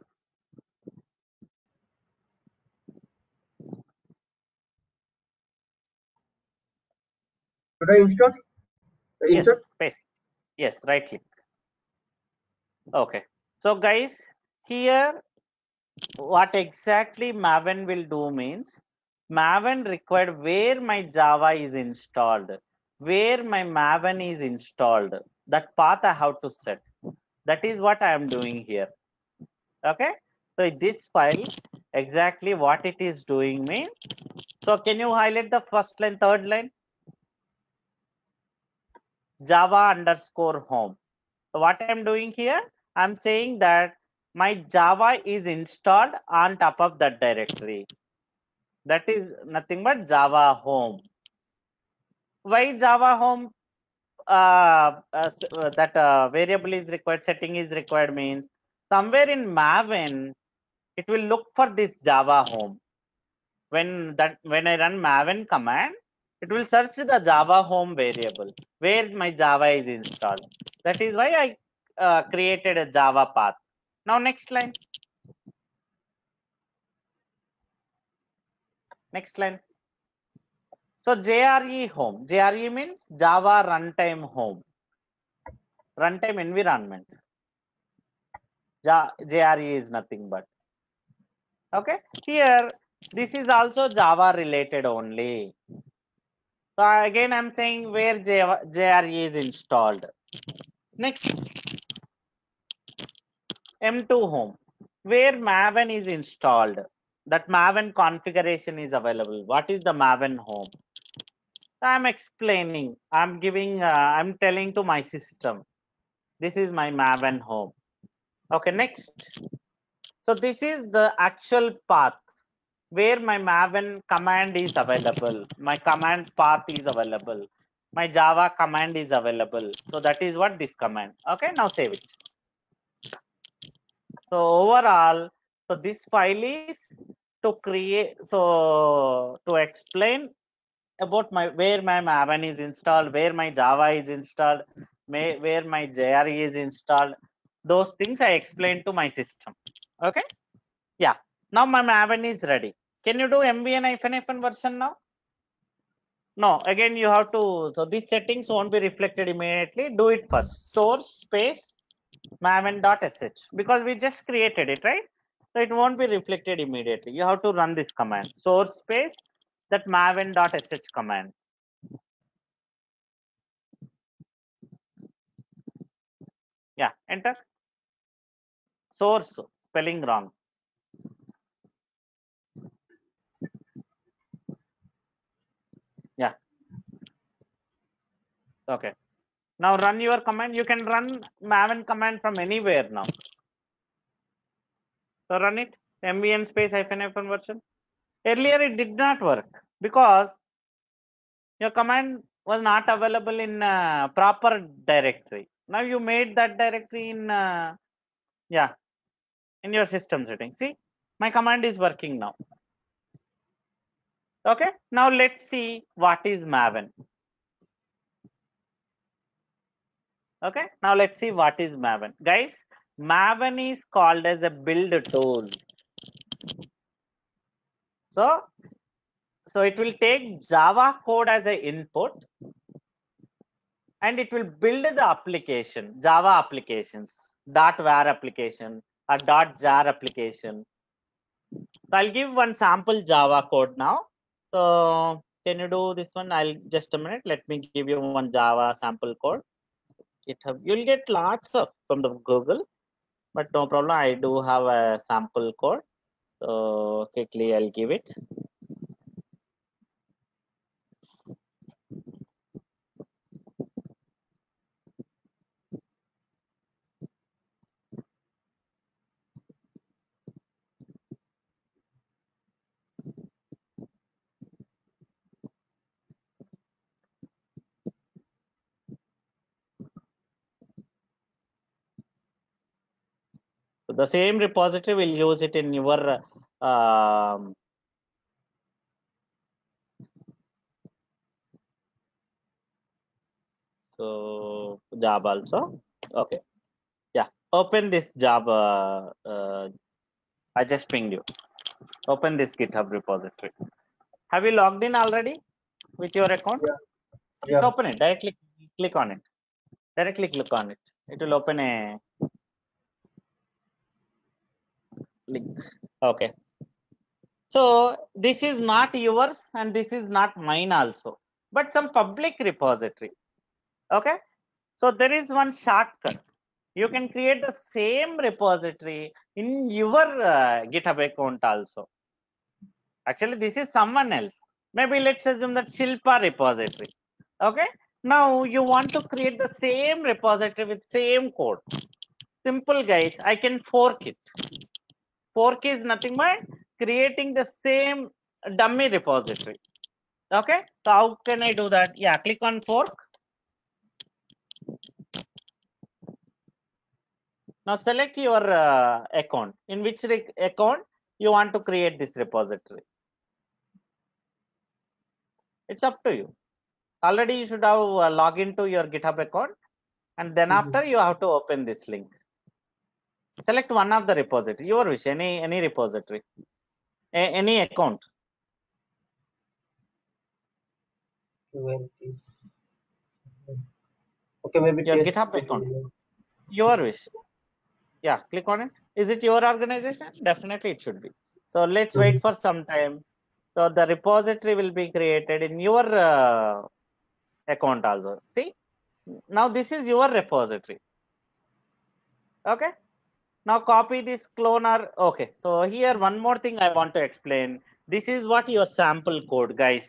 Should I install? Insert? Yes, paste. Yes, right click. Okay. So guys, here what exactly Maven will do means Maven required where my Java is installed, where my Maven is installed. That path I have to set. That is what I am doing here. Okay. So this file exactly what it is doing means. So can you highlight the first line, third line? Java underscore home. So what I am doing here, I'm saying that my Java is installed on top of that directory. That is nothing but Java home. Why Java home? That variable is required, setting is required means somewhere in Maven it will look for this Java home. When I run Maven command, it will search the Java home variable where my Java is installed. That is why I created a Java path. Now next line. Next line. So JRE home. JRE means Java runtime home. Runtime environment. JRE is nothing but. Okay. Here, this is also Java related only. So again, I'm saying where JRE is installed. Next, M2 home, where Maven is installed. That Maven configuration is available. What is the Maven home? I'm explaining. I'm giving. I'm telling to my system. This is my Maven home. Okay. Next. So this is the actual path where my Maven command is available. My command path is available. My Java command is available. So that is what this command. Okay, now save it. So overall, so this file is to create, so to explain about where my Maven is installed, where my Java is installed, where my JRE is installed. Those things I explained to my system. Okay. Yeah. Now my Maven is ready. Can you do MVN-hyphen version now? No, again you have to, so these settings won't be reflected immediately. Do it first. Source space maven.sh because we just created it, right? So it won't be reflected immediately. You have to run this command. Source space that maven.sh command. Yeah, enter. Source, spelling wrong. Yeah. Okay. Now run your command. You can run maven command from anywhere now. So run it. MVN space -hyphen version. Earlier it did not work because your command was not available in proper directory. Now you made that directory in yeah, in your system setting. See, my command is working now. Okay, now let's see what is Maven. Okay, now let's see what is Maven. Guys, Maven is called as a build tool. So it will take Java code as an input and it will build the application, Java applications, .var application, a .jar application. So I'll give one sample Java code now. So can you do this one? I'll just a minute. Let me give you one Java sample code. GitHub. You'll get lots of from the Google, but no problem. I do have a sample code. So quickly I'll give it. So the same repository will use it in your so Java also. Okay. Yeah. Open this Java. I just pinged you. Open this GitHub repository. Have you logged in already with your account? Yeah. Just open it. Directly click on it. Directly click on it. It will open a link. Okay. So this is not yours and this is not mine also, but some public repository. Okay. So there is one shortcut. You can create the same repository in your GitHub account also. Actually, this is someone else. Maybe let's assume that Shilpa repository. Okay. Now you want to create the same repository with same code. Simple guys, I can fork it. Fork is nothing but creating the same dummy repository. Okay. So how can I do that? Yeah, click on fork. Now select your account. In which account you want to create this repository. It's up to you. Already you should have log into your GitHub account, and then after you have to open this link. Select one of the repository, your wish, any repository, any account. Where it is. Okay, maybe Your test GitHub it. account, your wish. Yeah, click on it. Is it your organization? Definitely it should be. So let's wait for some time. So the repository will be created in your account also. See, now this is your repository. Okay. Now copy this cloner. Okay. So here one more thing I want to explain. This is what your sample code, guys.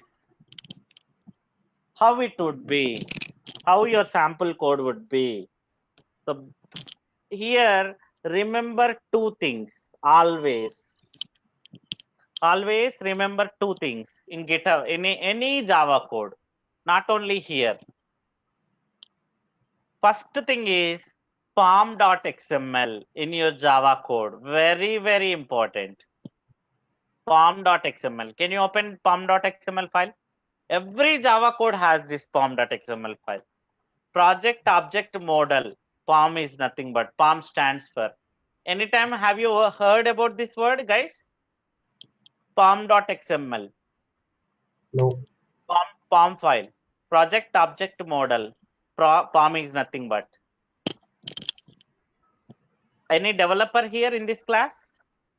How it would be. How your sample code would be. So here remember two things always. Always remember two things in GitHub, any Java code, not only here. First thing is pom.xml in your Java code. Very, very important. Pom.xml. Can you open pom.xml file? Every Java code has this pom.xml file. Project object model. POM is nothing but POM stands for. Anytime have you heard about this word, guys? Pom.xml. No. POM file. Project object model. POM is nothing but. Any developer here in this class?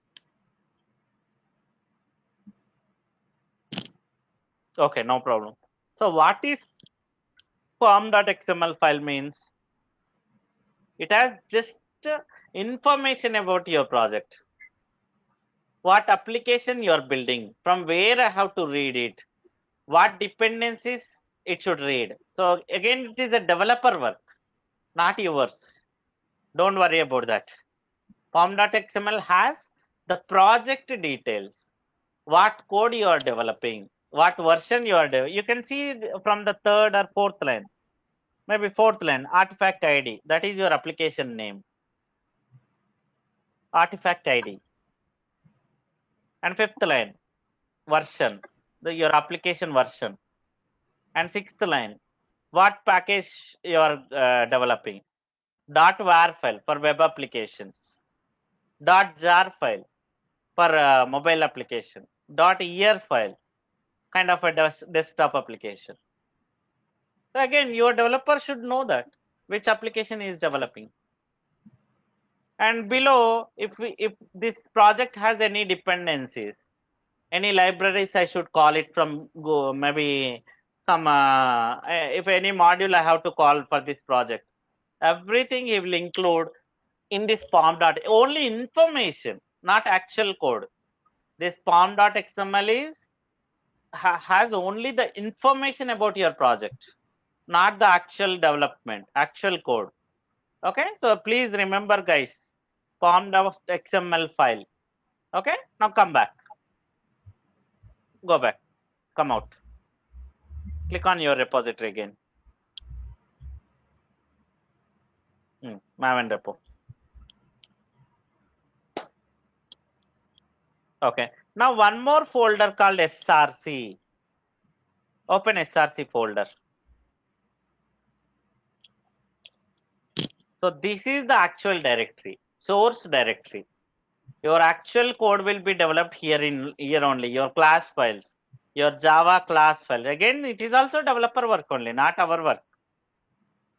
Okay, no problem. So what is pom.xml file means? It has just information about your project. What application you are building, from where I have to read it, what dependencies it should read. So again, it is a developer work, not yours. Don't worry about that. Pom.xml has the project details, what code you are developing, what version you are doing. You can see from the third or fourth line, maybe fourth line, artifact ID. That is your application name. Artifact ID. And fifth line, version, your application version. And sixth line, what package you are developing. .var file for web applications. .jar file for mobile application. .year file, kind of a desktop application. So again, your developer should know that which application is developing. And below, if this project has any dependencies, any libraries I should call it from go, maybe some if any module I have to call for this project, everything he will include in this pom. Only information, not actual code. This pom.xml is has only the information about your project, not the actual development, actual code. Okay, so please remember, guys, pom.xml file. Okay, now come back. Go back. Come out. Click on your repository again. Maven repo. Okay. Now one more folder called src. Open src folder. So this is the actual directory, source directory. Your actual code will be developed here only. Your class files, your Java class files. Again, it is also developer work only, not our work.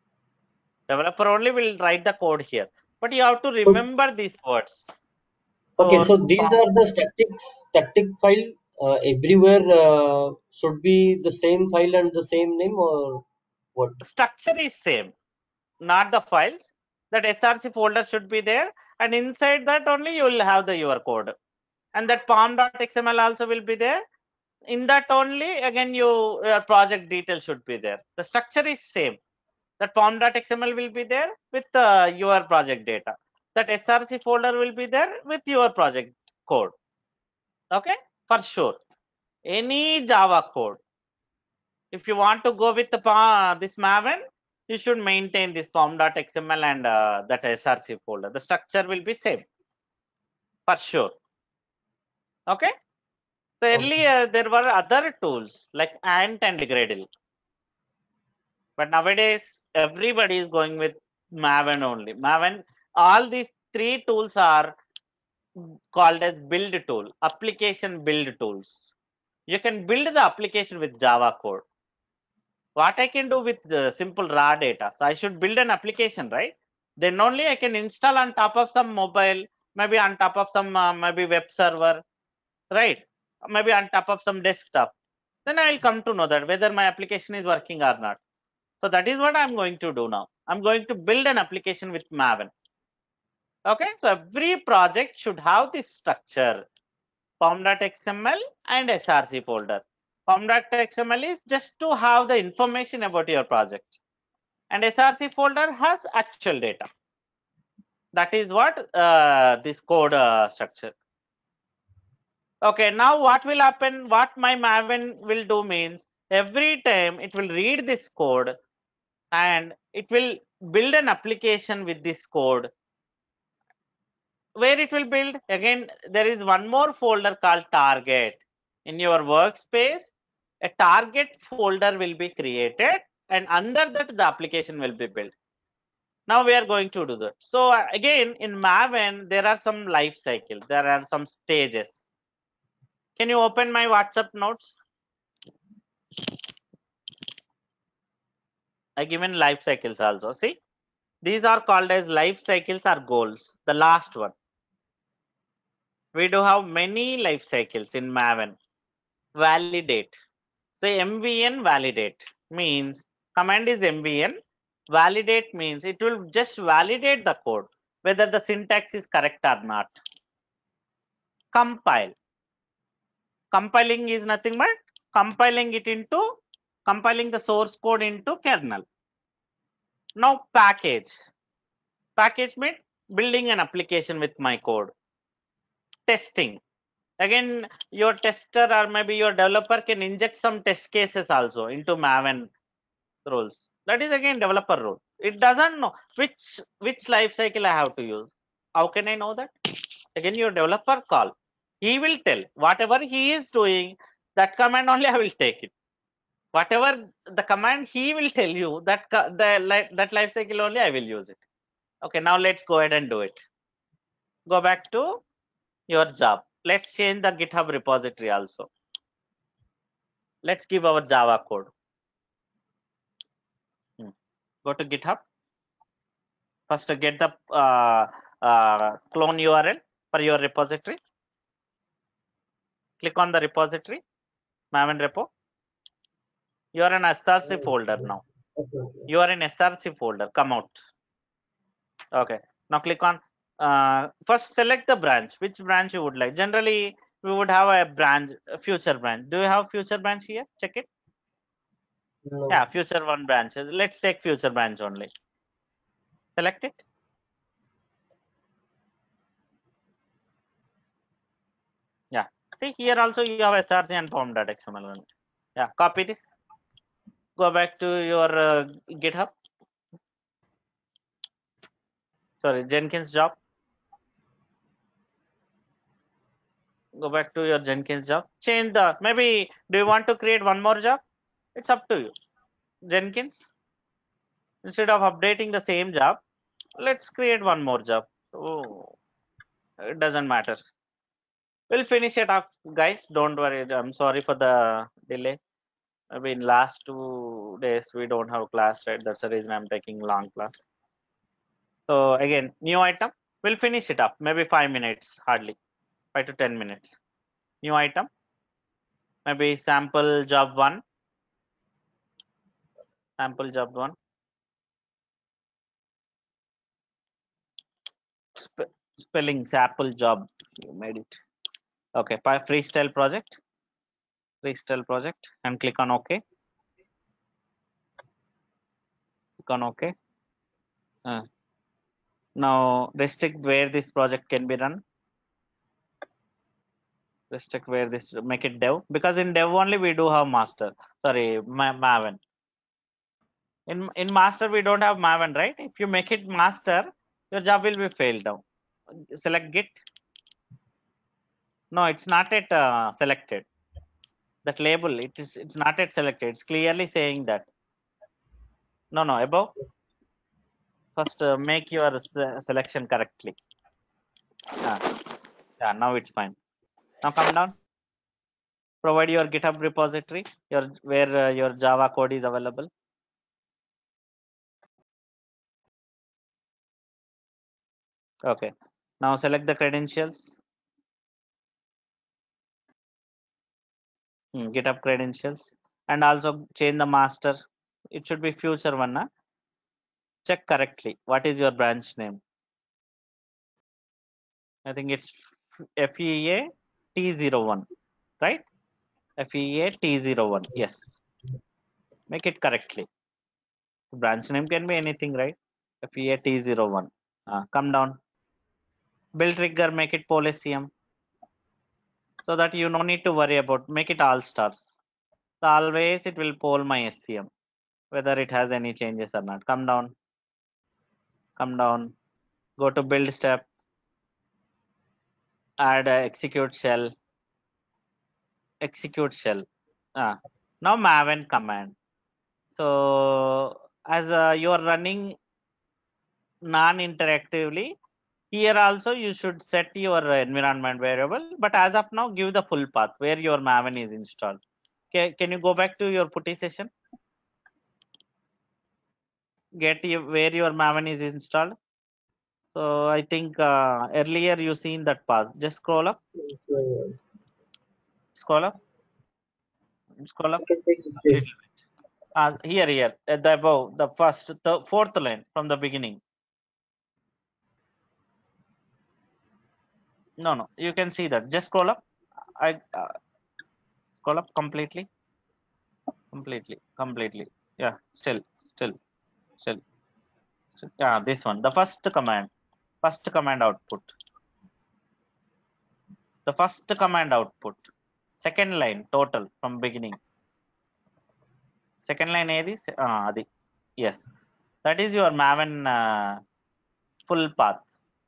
Developer only will write the code here, but you have to remember these words. Okay, so source these are the static file. Everywhere should be the same file and the same name, or what? structure is same, not the files. That src folder should be there, and inside that only you will have the your code, and that pom.xml also will be there. In that only again your project details should be there. The structure is same. That pom.xml will be there with your project data. That src folder will be there with your project code. Okay, for sure. Any Java code, if you want to go with the this Maven, you should maintain this pom.xml and that src folder. The structure will be same for sure. Okay. So Okay. earlier there were other tools like Ant and Gradle, but nowadays everybody is going with Maven only. Maven, all these three tools are called as build tool, application build tools. You can build the application with Java code. What I can do with the simple raw data? So I should build an application, right? Then only I can install on top of some mobile, maybe on top of some maybe web server, right? Maybe on top of some desktop. Then I will come to know that whether my application is working or not. So that is what I'm going to do now. I'm going to build an application with Maven. Okay, so every project should have this structure, pom.xml and src folder. Pom.xml is just to have the information about your project, and src folder has actual data. That is what this code structure. Okay, now what will happen? What my Maven will do means every time it will read this code and it will build an application with this code. Where it will build? Again, there is one more folder called target. In your workspace, a target folder will be created, and under that the application will be built. Now we are going to do that. So again, in Maven, there are some life cycle. There are some stages. Can you open my WhatsApp notes? I given life cycles also. See, these are called as life cycles or goals. The last one. We do have many life cycles in Maven. Validate. So MVN validate means command is MVN. Validate means it will just validate the code whether the syntax is correct or not. Compile. Compiling is nothing but compiling the source code into kernel. Now package. Package means building an application with my code. Testing. Again, your tester or maybe your developer can inject some test cases also into Maven rules. That is again developer rule. It doesn't know which life cycle I have to use. How can I know that? Again, your developer call. He will tell whatever he is doing, that command only I will take it. Whatever the command he will tell you, that life cycle only I will use it. Okay, now let's go ahead and do it. Go back to your job. Let's change the GitHub repository also. Let's give our Java code. Go to GitHub. First, get the clone URL for your repository. Click on the repository, Maven repo. You are in src folder now. Okay. You are in src folder. Come out. Okay. Now click on. First, select the branch. Which branch you would like? Generally, we would have a branch, a future branch. Do you have future branch here? Check it. No. Yeah, future one branches. Let's take future branch only. Select it. Yeah. See here also you have src and pom.xml. Yeah. Copy this. Go back to your GitHub. Sorry, Jenkins job. Go back to your Jenkins job. Change the, maybe do you want to create one more job? It's up to you. Jenkins. Instead of updating the same job, let's create one more job. Oh, it doesn't matter. We'll finish it up, guys. Don't worry. I'm sorry for the delay. Maybe in last 2 days we don't have class, right? That's the reason I'm taking long class. So again, new item. We'll finish it up. Maybe 5 minutes, hardly. 5 to 10 minutes. New item, maybe sample job 1. Sample job 1. Spelling sample job. You made it. Okay, freestyle project. Freestyle project and click on OK. Click on OK. Now restrict where this project can be run. Restrict where this, make it dev, because in dev only we do have master. Sorry, Maven. In master we don't have Maven, right? If you make it master, your job will be failed now. Select git. No, it's not yet selected. That label, it's not yet selected. It's clearly saying that. No, above. First make your selection correctly. Yeah, now it's fine. Now come down. Provide your GitHub repository, where your Java code is available. Okay. Now select the credentials. GitHub credentials, and also change the master. It should be future one. Huh? Check correctly. What is your branch name? I think it's FEA T01, right? FEA T01. Yes. Make it correctly. Branch name can be anything, right? FEA T01. Come down. Build trigger, make it Polyscium, so that you no need to worry about. Make it all stars. So always it will poll my SCM, whether it has any changes or not. Come down. Come down. Go to build step. Add execute shell. Execute shell. Now Maven command. So as you are running non-interactively, here also you should set your environment variable, but as of now give the full path where your Maven is installed. Okay, can you go back to your putty session? Get where your Maven is installed. So I think earlier you seen that path. Just scroll up. Scroll up. Scroll up. Here at the above, the fourth line from the beginning. No, you can see that. Just scroll up. I scroll up completely. Yeah, still. Yeah, this one. The first command output. The first command output. Second line total from beginning. Second line is yes. That is your Maven full path.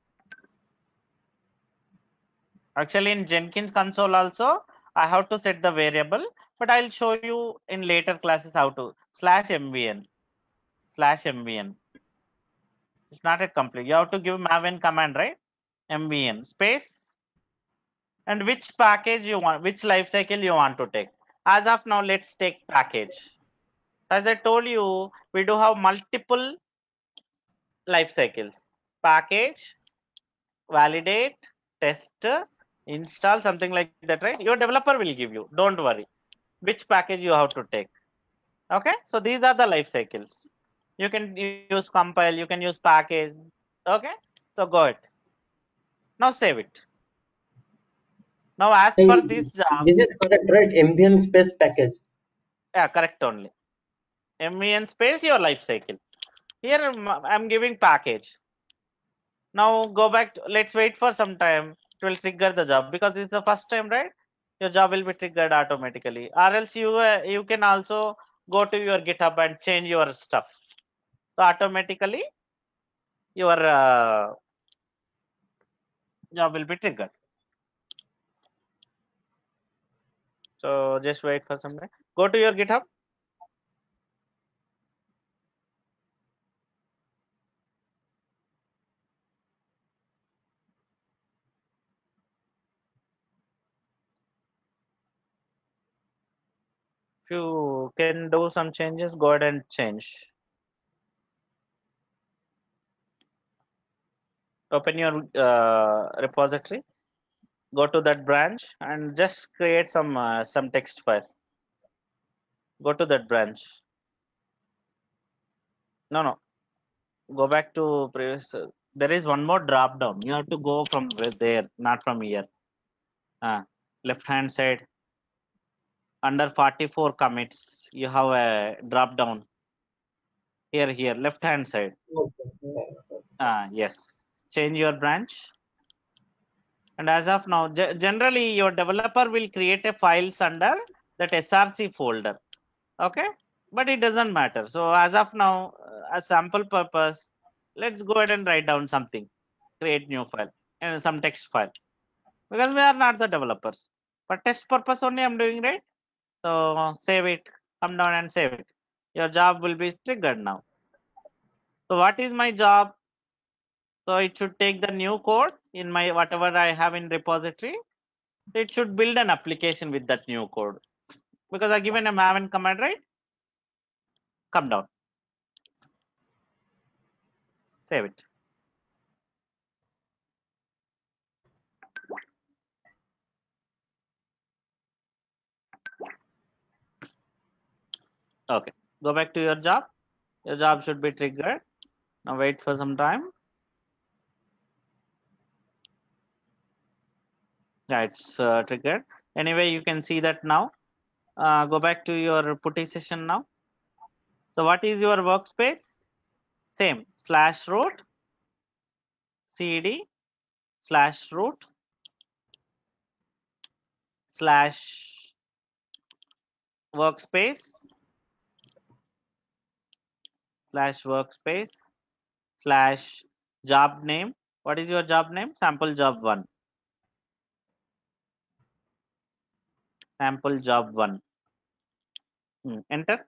Actually, in Jenkins console also, I have to set the variable, but I'll show you in later classes how to /mvn. It's not yet complete. You have to give Maven command, right? mvn space and which package you want, which lifecycle you want to take. As of now, let's take package. As I told you, we do have multiple life cycles: package, validate, test, install, something like that, right? Your developer will give you, don't worry, which package you have to take. Okay, so these are the life cycles. You can use compile, you can use package. Okay, so go ahead. Now save it. Now as per this job, This is correct, right? MVN space package. Yeah, correct only. MVN space your life cycle. Here I'm giving package. Now go back to, let's wait for some time. It will trigger the job because it's the first time, right? Your job will be triggered automatically, or else you can also go to your GitHub and change your stuff. So automatically your job will be triggered. So just wait for some time. Go to your GitHub. If you can do some changes, go ahead and change. Open your repository. Go to that branch and just create some text file. Go to that branch. No. Go back to previous. There is one more drop down. You have to go from there, not from here. Left hand side under 44 commits. You have a drop down here, left hand side. Yes. Change your branch. And as of now, generally your developer will create a files under that src folder. Okay, but it doesn't matter. So as of now, as sample purpose, let's go ahead and write down something. Create new file and some text file, because we are not the developers. For test purpose only I'm doing, right? So save it, come down and save it. Your job will be triggered now. So what is my job? So it should take the new code in my whatever I have in repository. It should build an application with that new code, because I given a maven command, right? Come down, save it. Okay, go back to your job. Your job should be triggered. Now wait for some time. Yeah, it's triggered. Anyway, you can see that now. Go back to your putty session now. So what is your workspace? Same, /root cd /root /workspace /job name. What is your job name? Sample job 1. Sample job 1. Enter.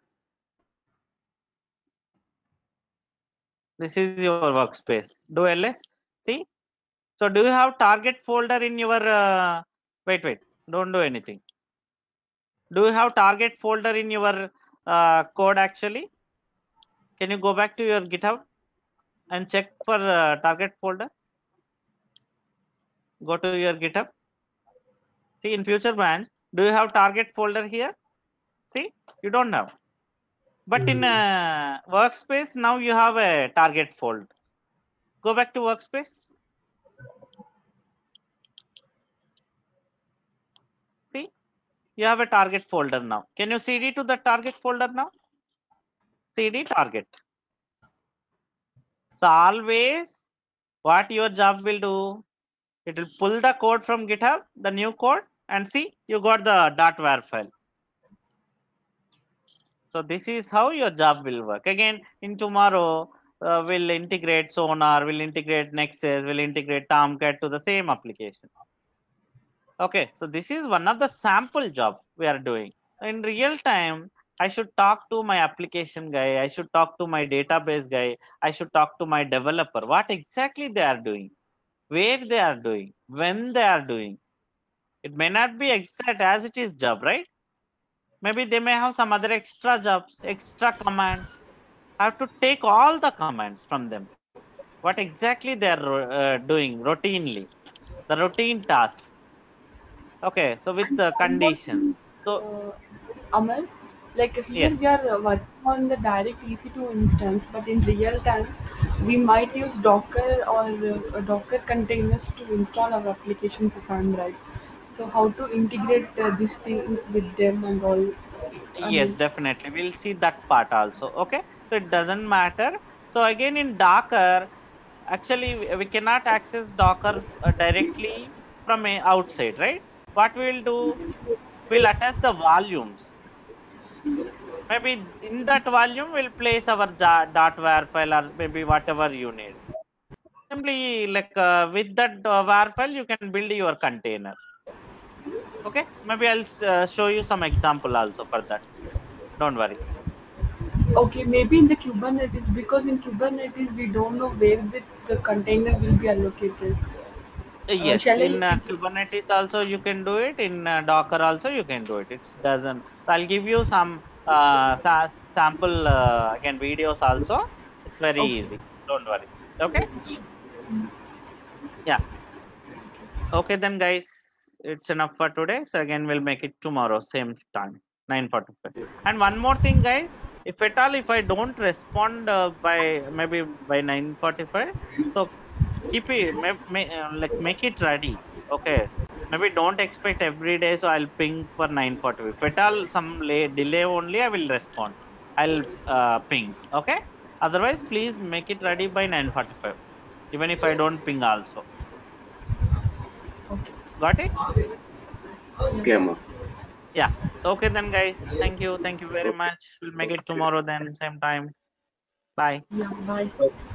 This is your workspace. Do ls. See. So do you have target folder in your? Wait. Don't do anything. Do you have target folder in your code actually? Can you go back to your GitHub and check for target folder? Go to your GitHub. See, in future branch, do you have target folder here? See, you don't have. But in workspace, now you have a target folder. Go back to workspace. See, you have a target folder now. Can you cd to the target folder now? cd target. So always what your job will do, it will pull the code from GitHub, the new code, and see, you got the .var file. So this is how your job will work. Again, in tomorrow, we'll integrate Sonar, we'll integrate Nexus, we'll integrate Tomcat to the same application. Okay, so this is one of the sample job we are doing. In real time, I should talk to my application guy, I should talk to my database guy, I should talk to my developer, what exactly they are doing, where they are doing, when they are doing. It may not be exact as it is job, right? Maybe they may have some other extra jobs, extra commands. I have to take all the commands from them. What exactly they are doing routinely, the routine tasks. Okay, so with the conditions. So Amal, like here yes, we are working on the direct EC2 instance, but in real time, we might use Docker or Docker containers to install our applications, if I'm right. So how to integrate these things with them and all? I yes, mean, definitely. We'll see that part also. Okay, so it doesn't matter. So again, in Docker, actually we cannot access Docker directly from outside, right? What we'll do, we'll attach the volumes. Maybe in that volume we'll place our .var file or maybe whatever you need. Simply like with that var file you can build your container. Okay, maybe I'll show you some example also for that. Don't worry. okay, maybe in the Kubernetes, because in Kubernetes we don't know where the container will be allocated. Yes, Shall in I? Kubernetes also you can do it. In Docker also you can do it. It doesn't. So I'll give you some sample again videos also. It's very Okay. easy. Don't worry. Okay. Yeah. Okay then, guys. it's enough for today. So again, we'll make it tomorrow, same time, 9:45. And one more thing, guys, if at all, if I don't respond by maybe by 9:45, so keep it, like make it ready. Okay. Maybe don't expect every day, so I'll ping for 9:45. If at all some delay only, I will respond. I'll ping. Okay. Otherwise, please make it ready by 9:45. Even if I don't ping also. Okay. Got it? Okay, Amma. Yeah. Okay then, guys. Thank you. Thank you very Okay. much. We'll make it tomorrow then, same time. Bye. Yeah. Bye. Bye.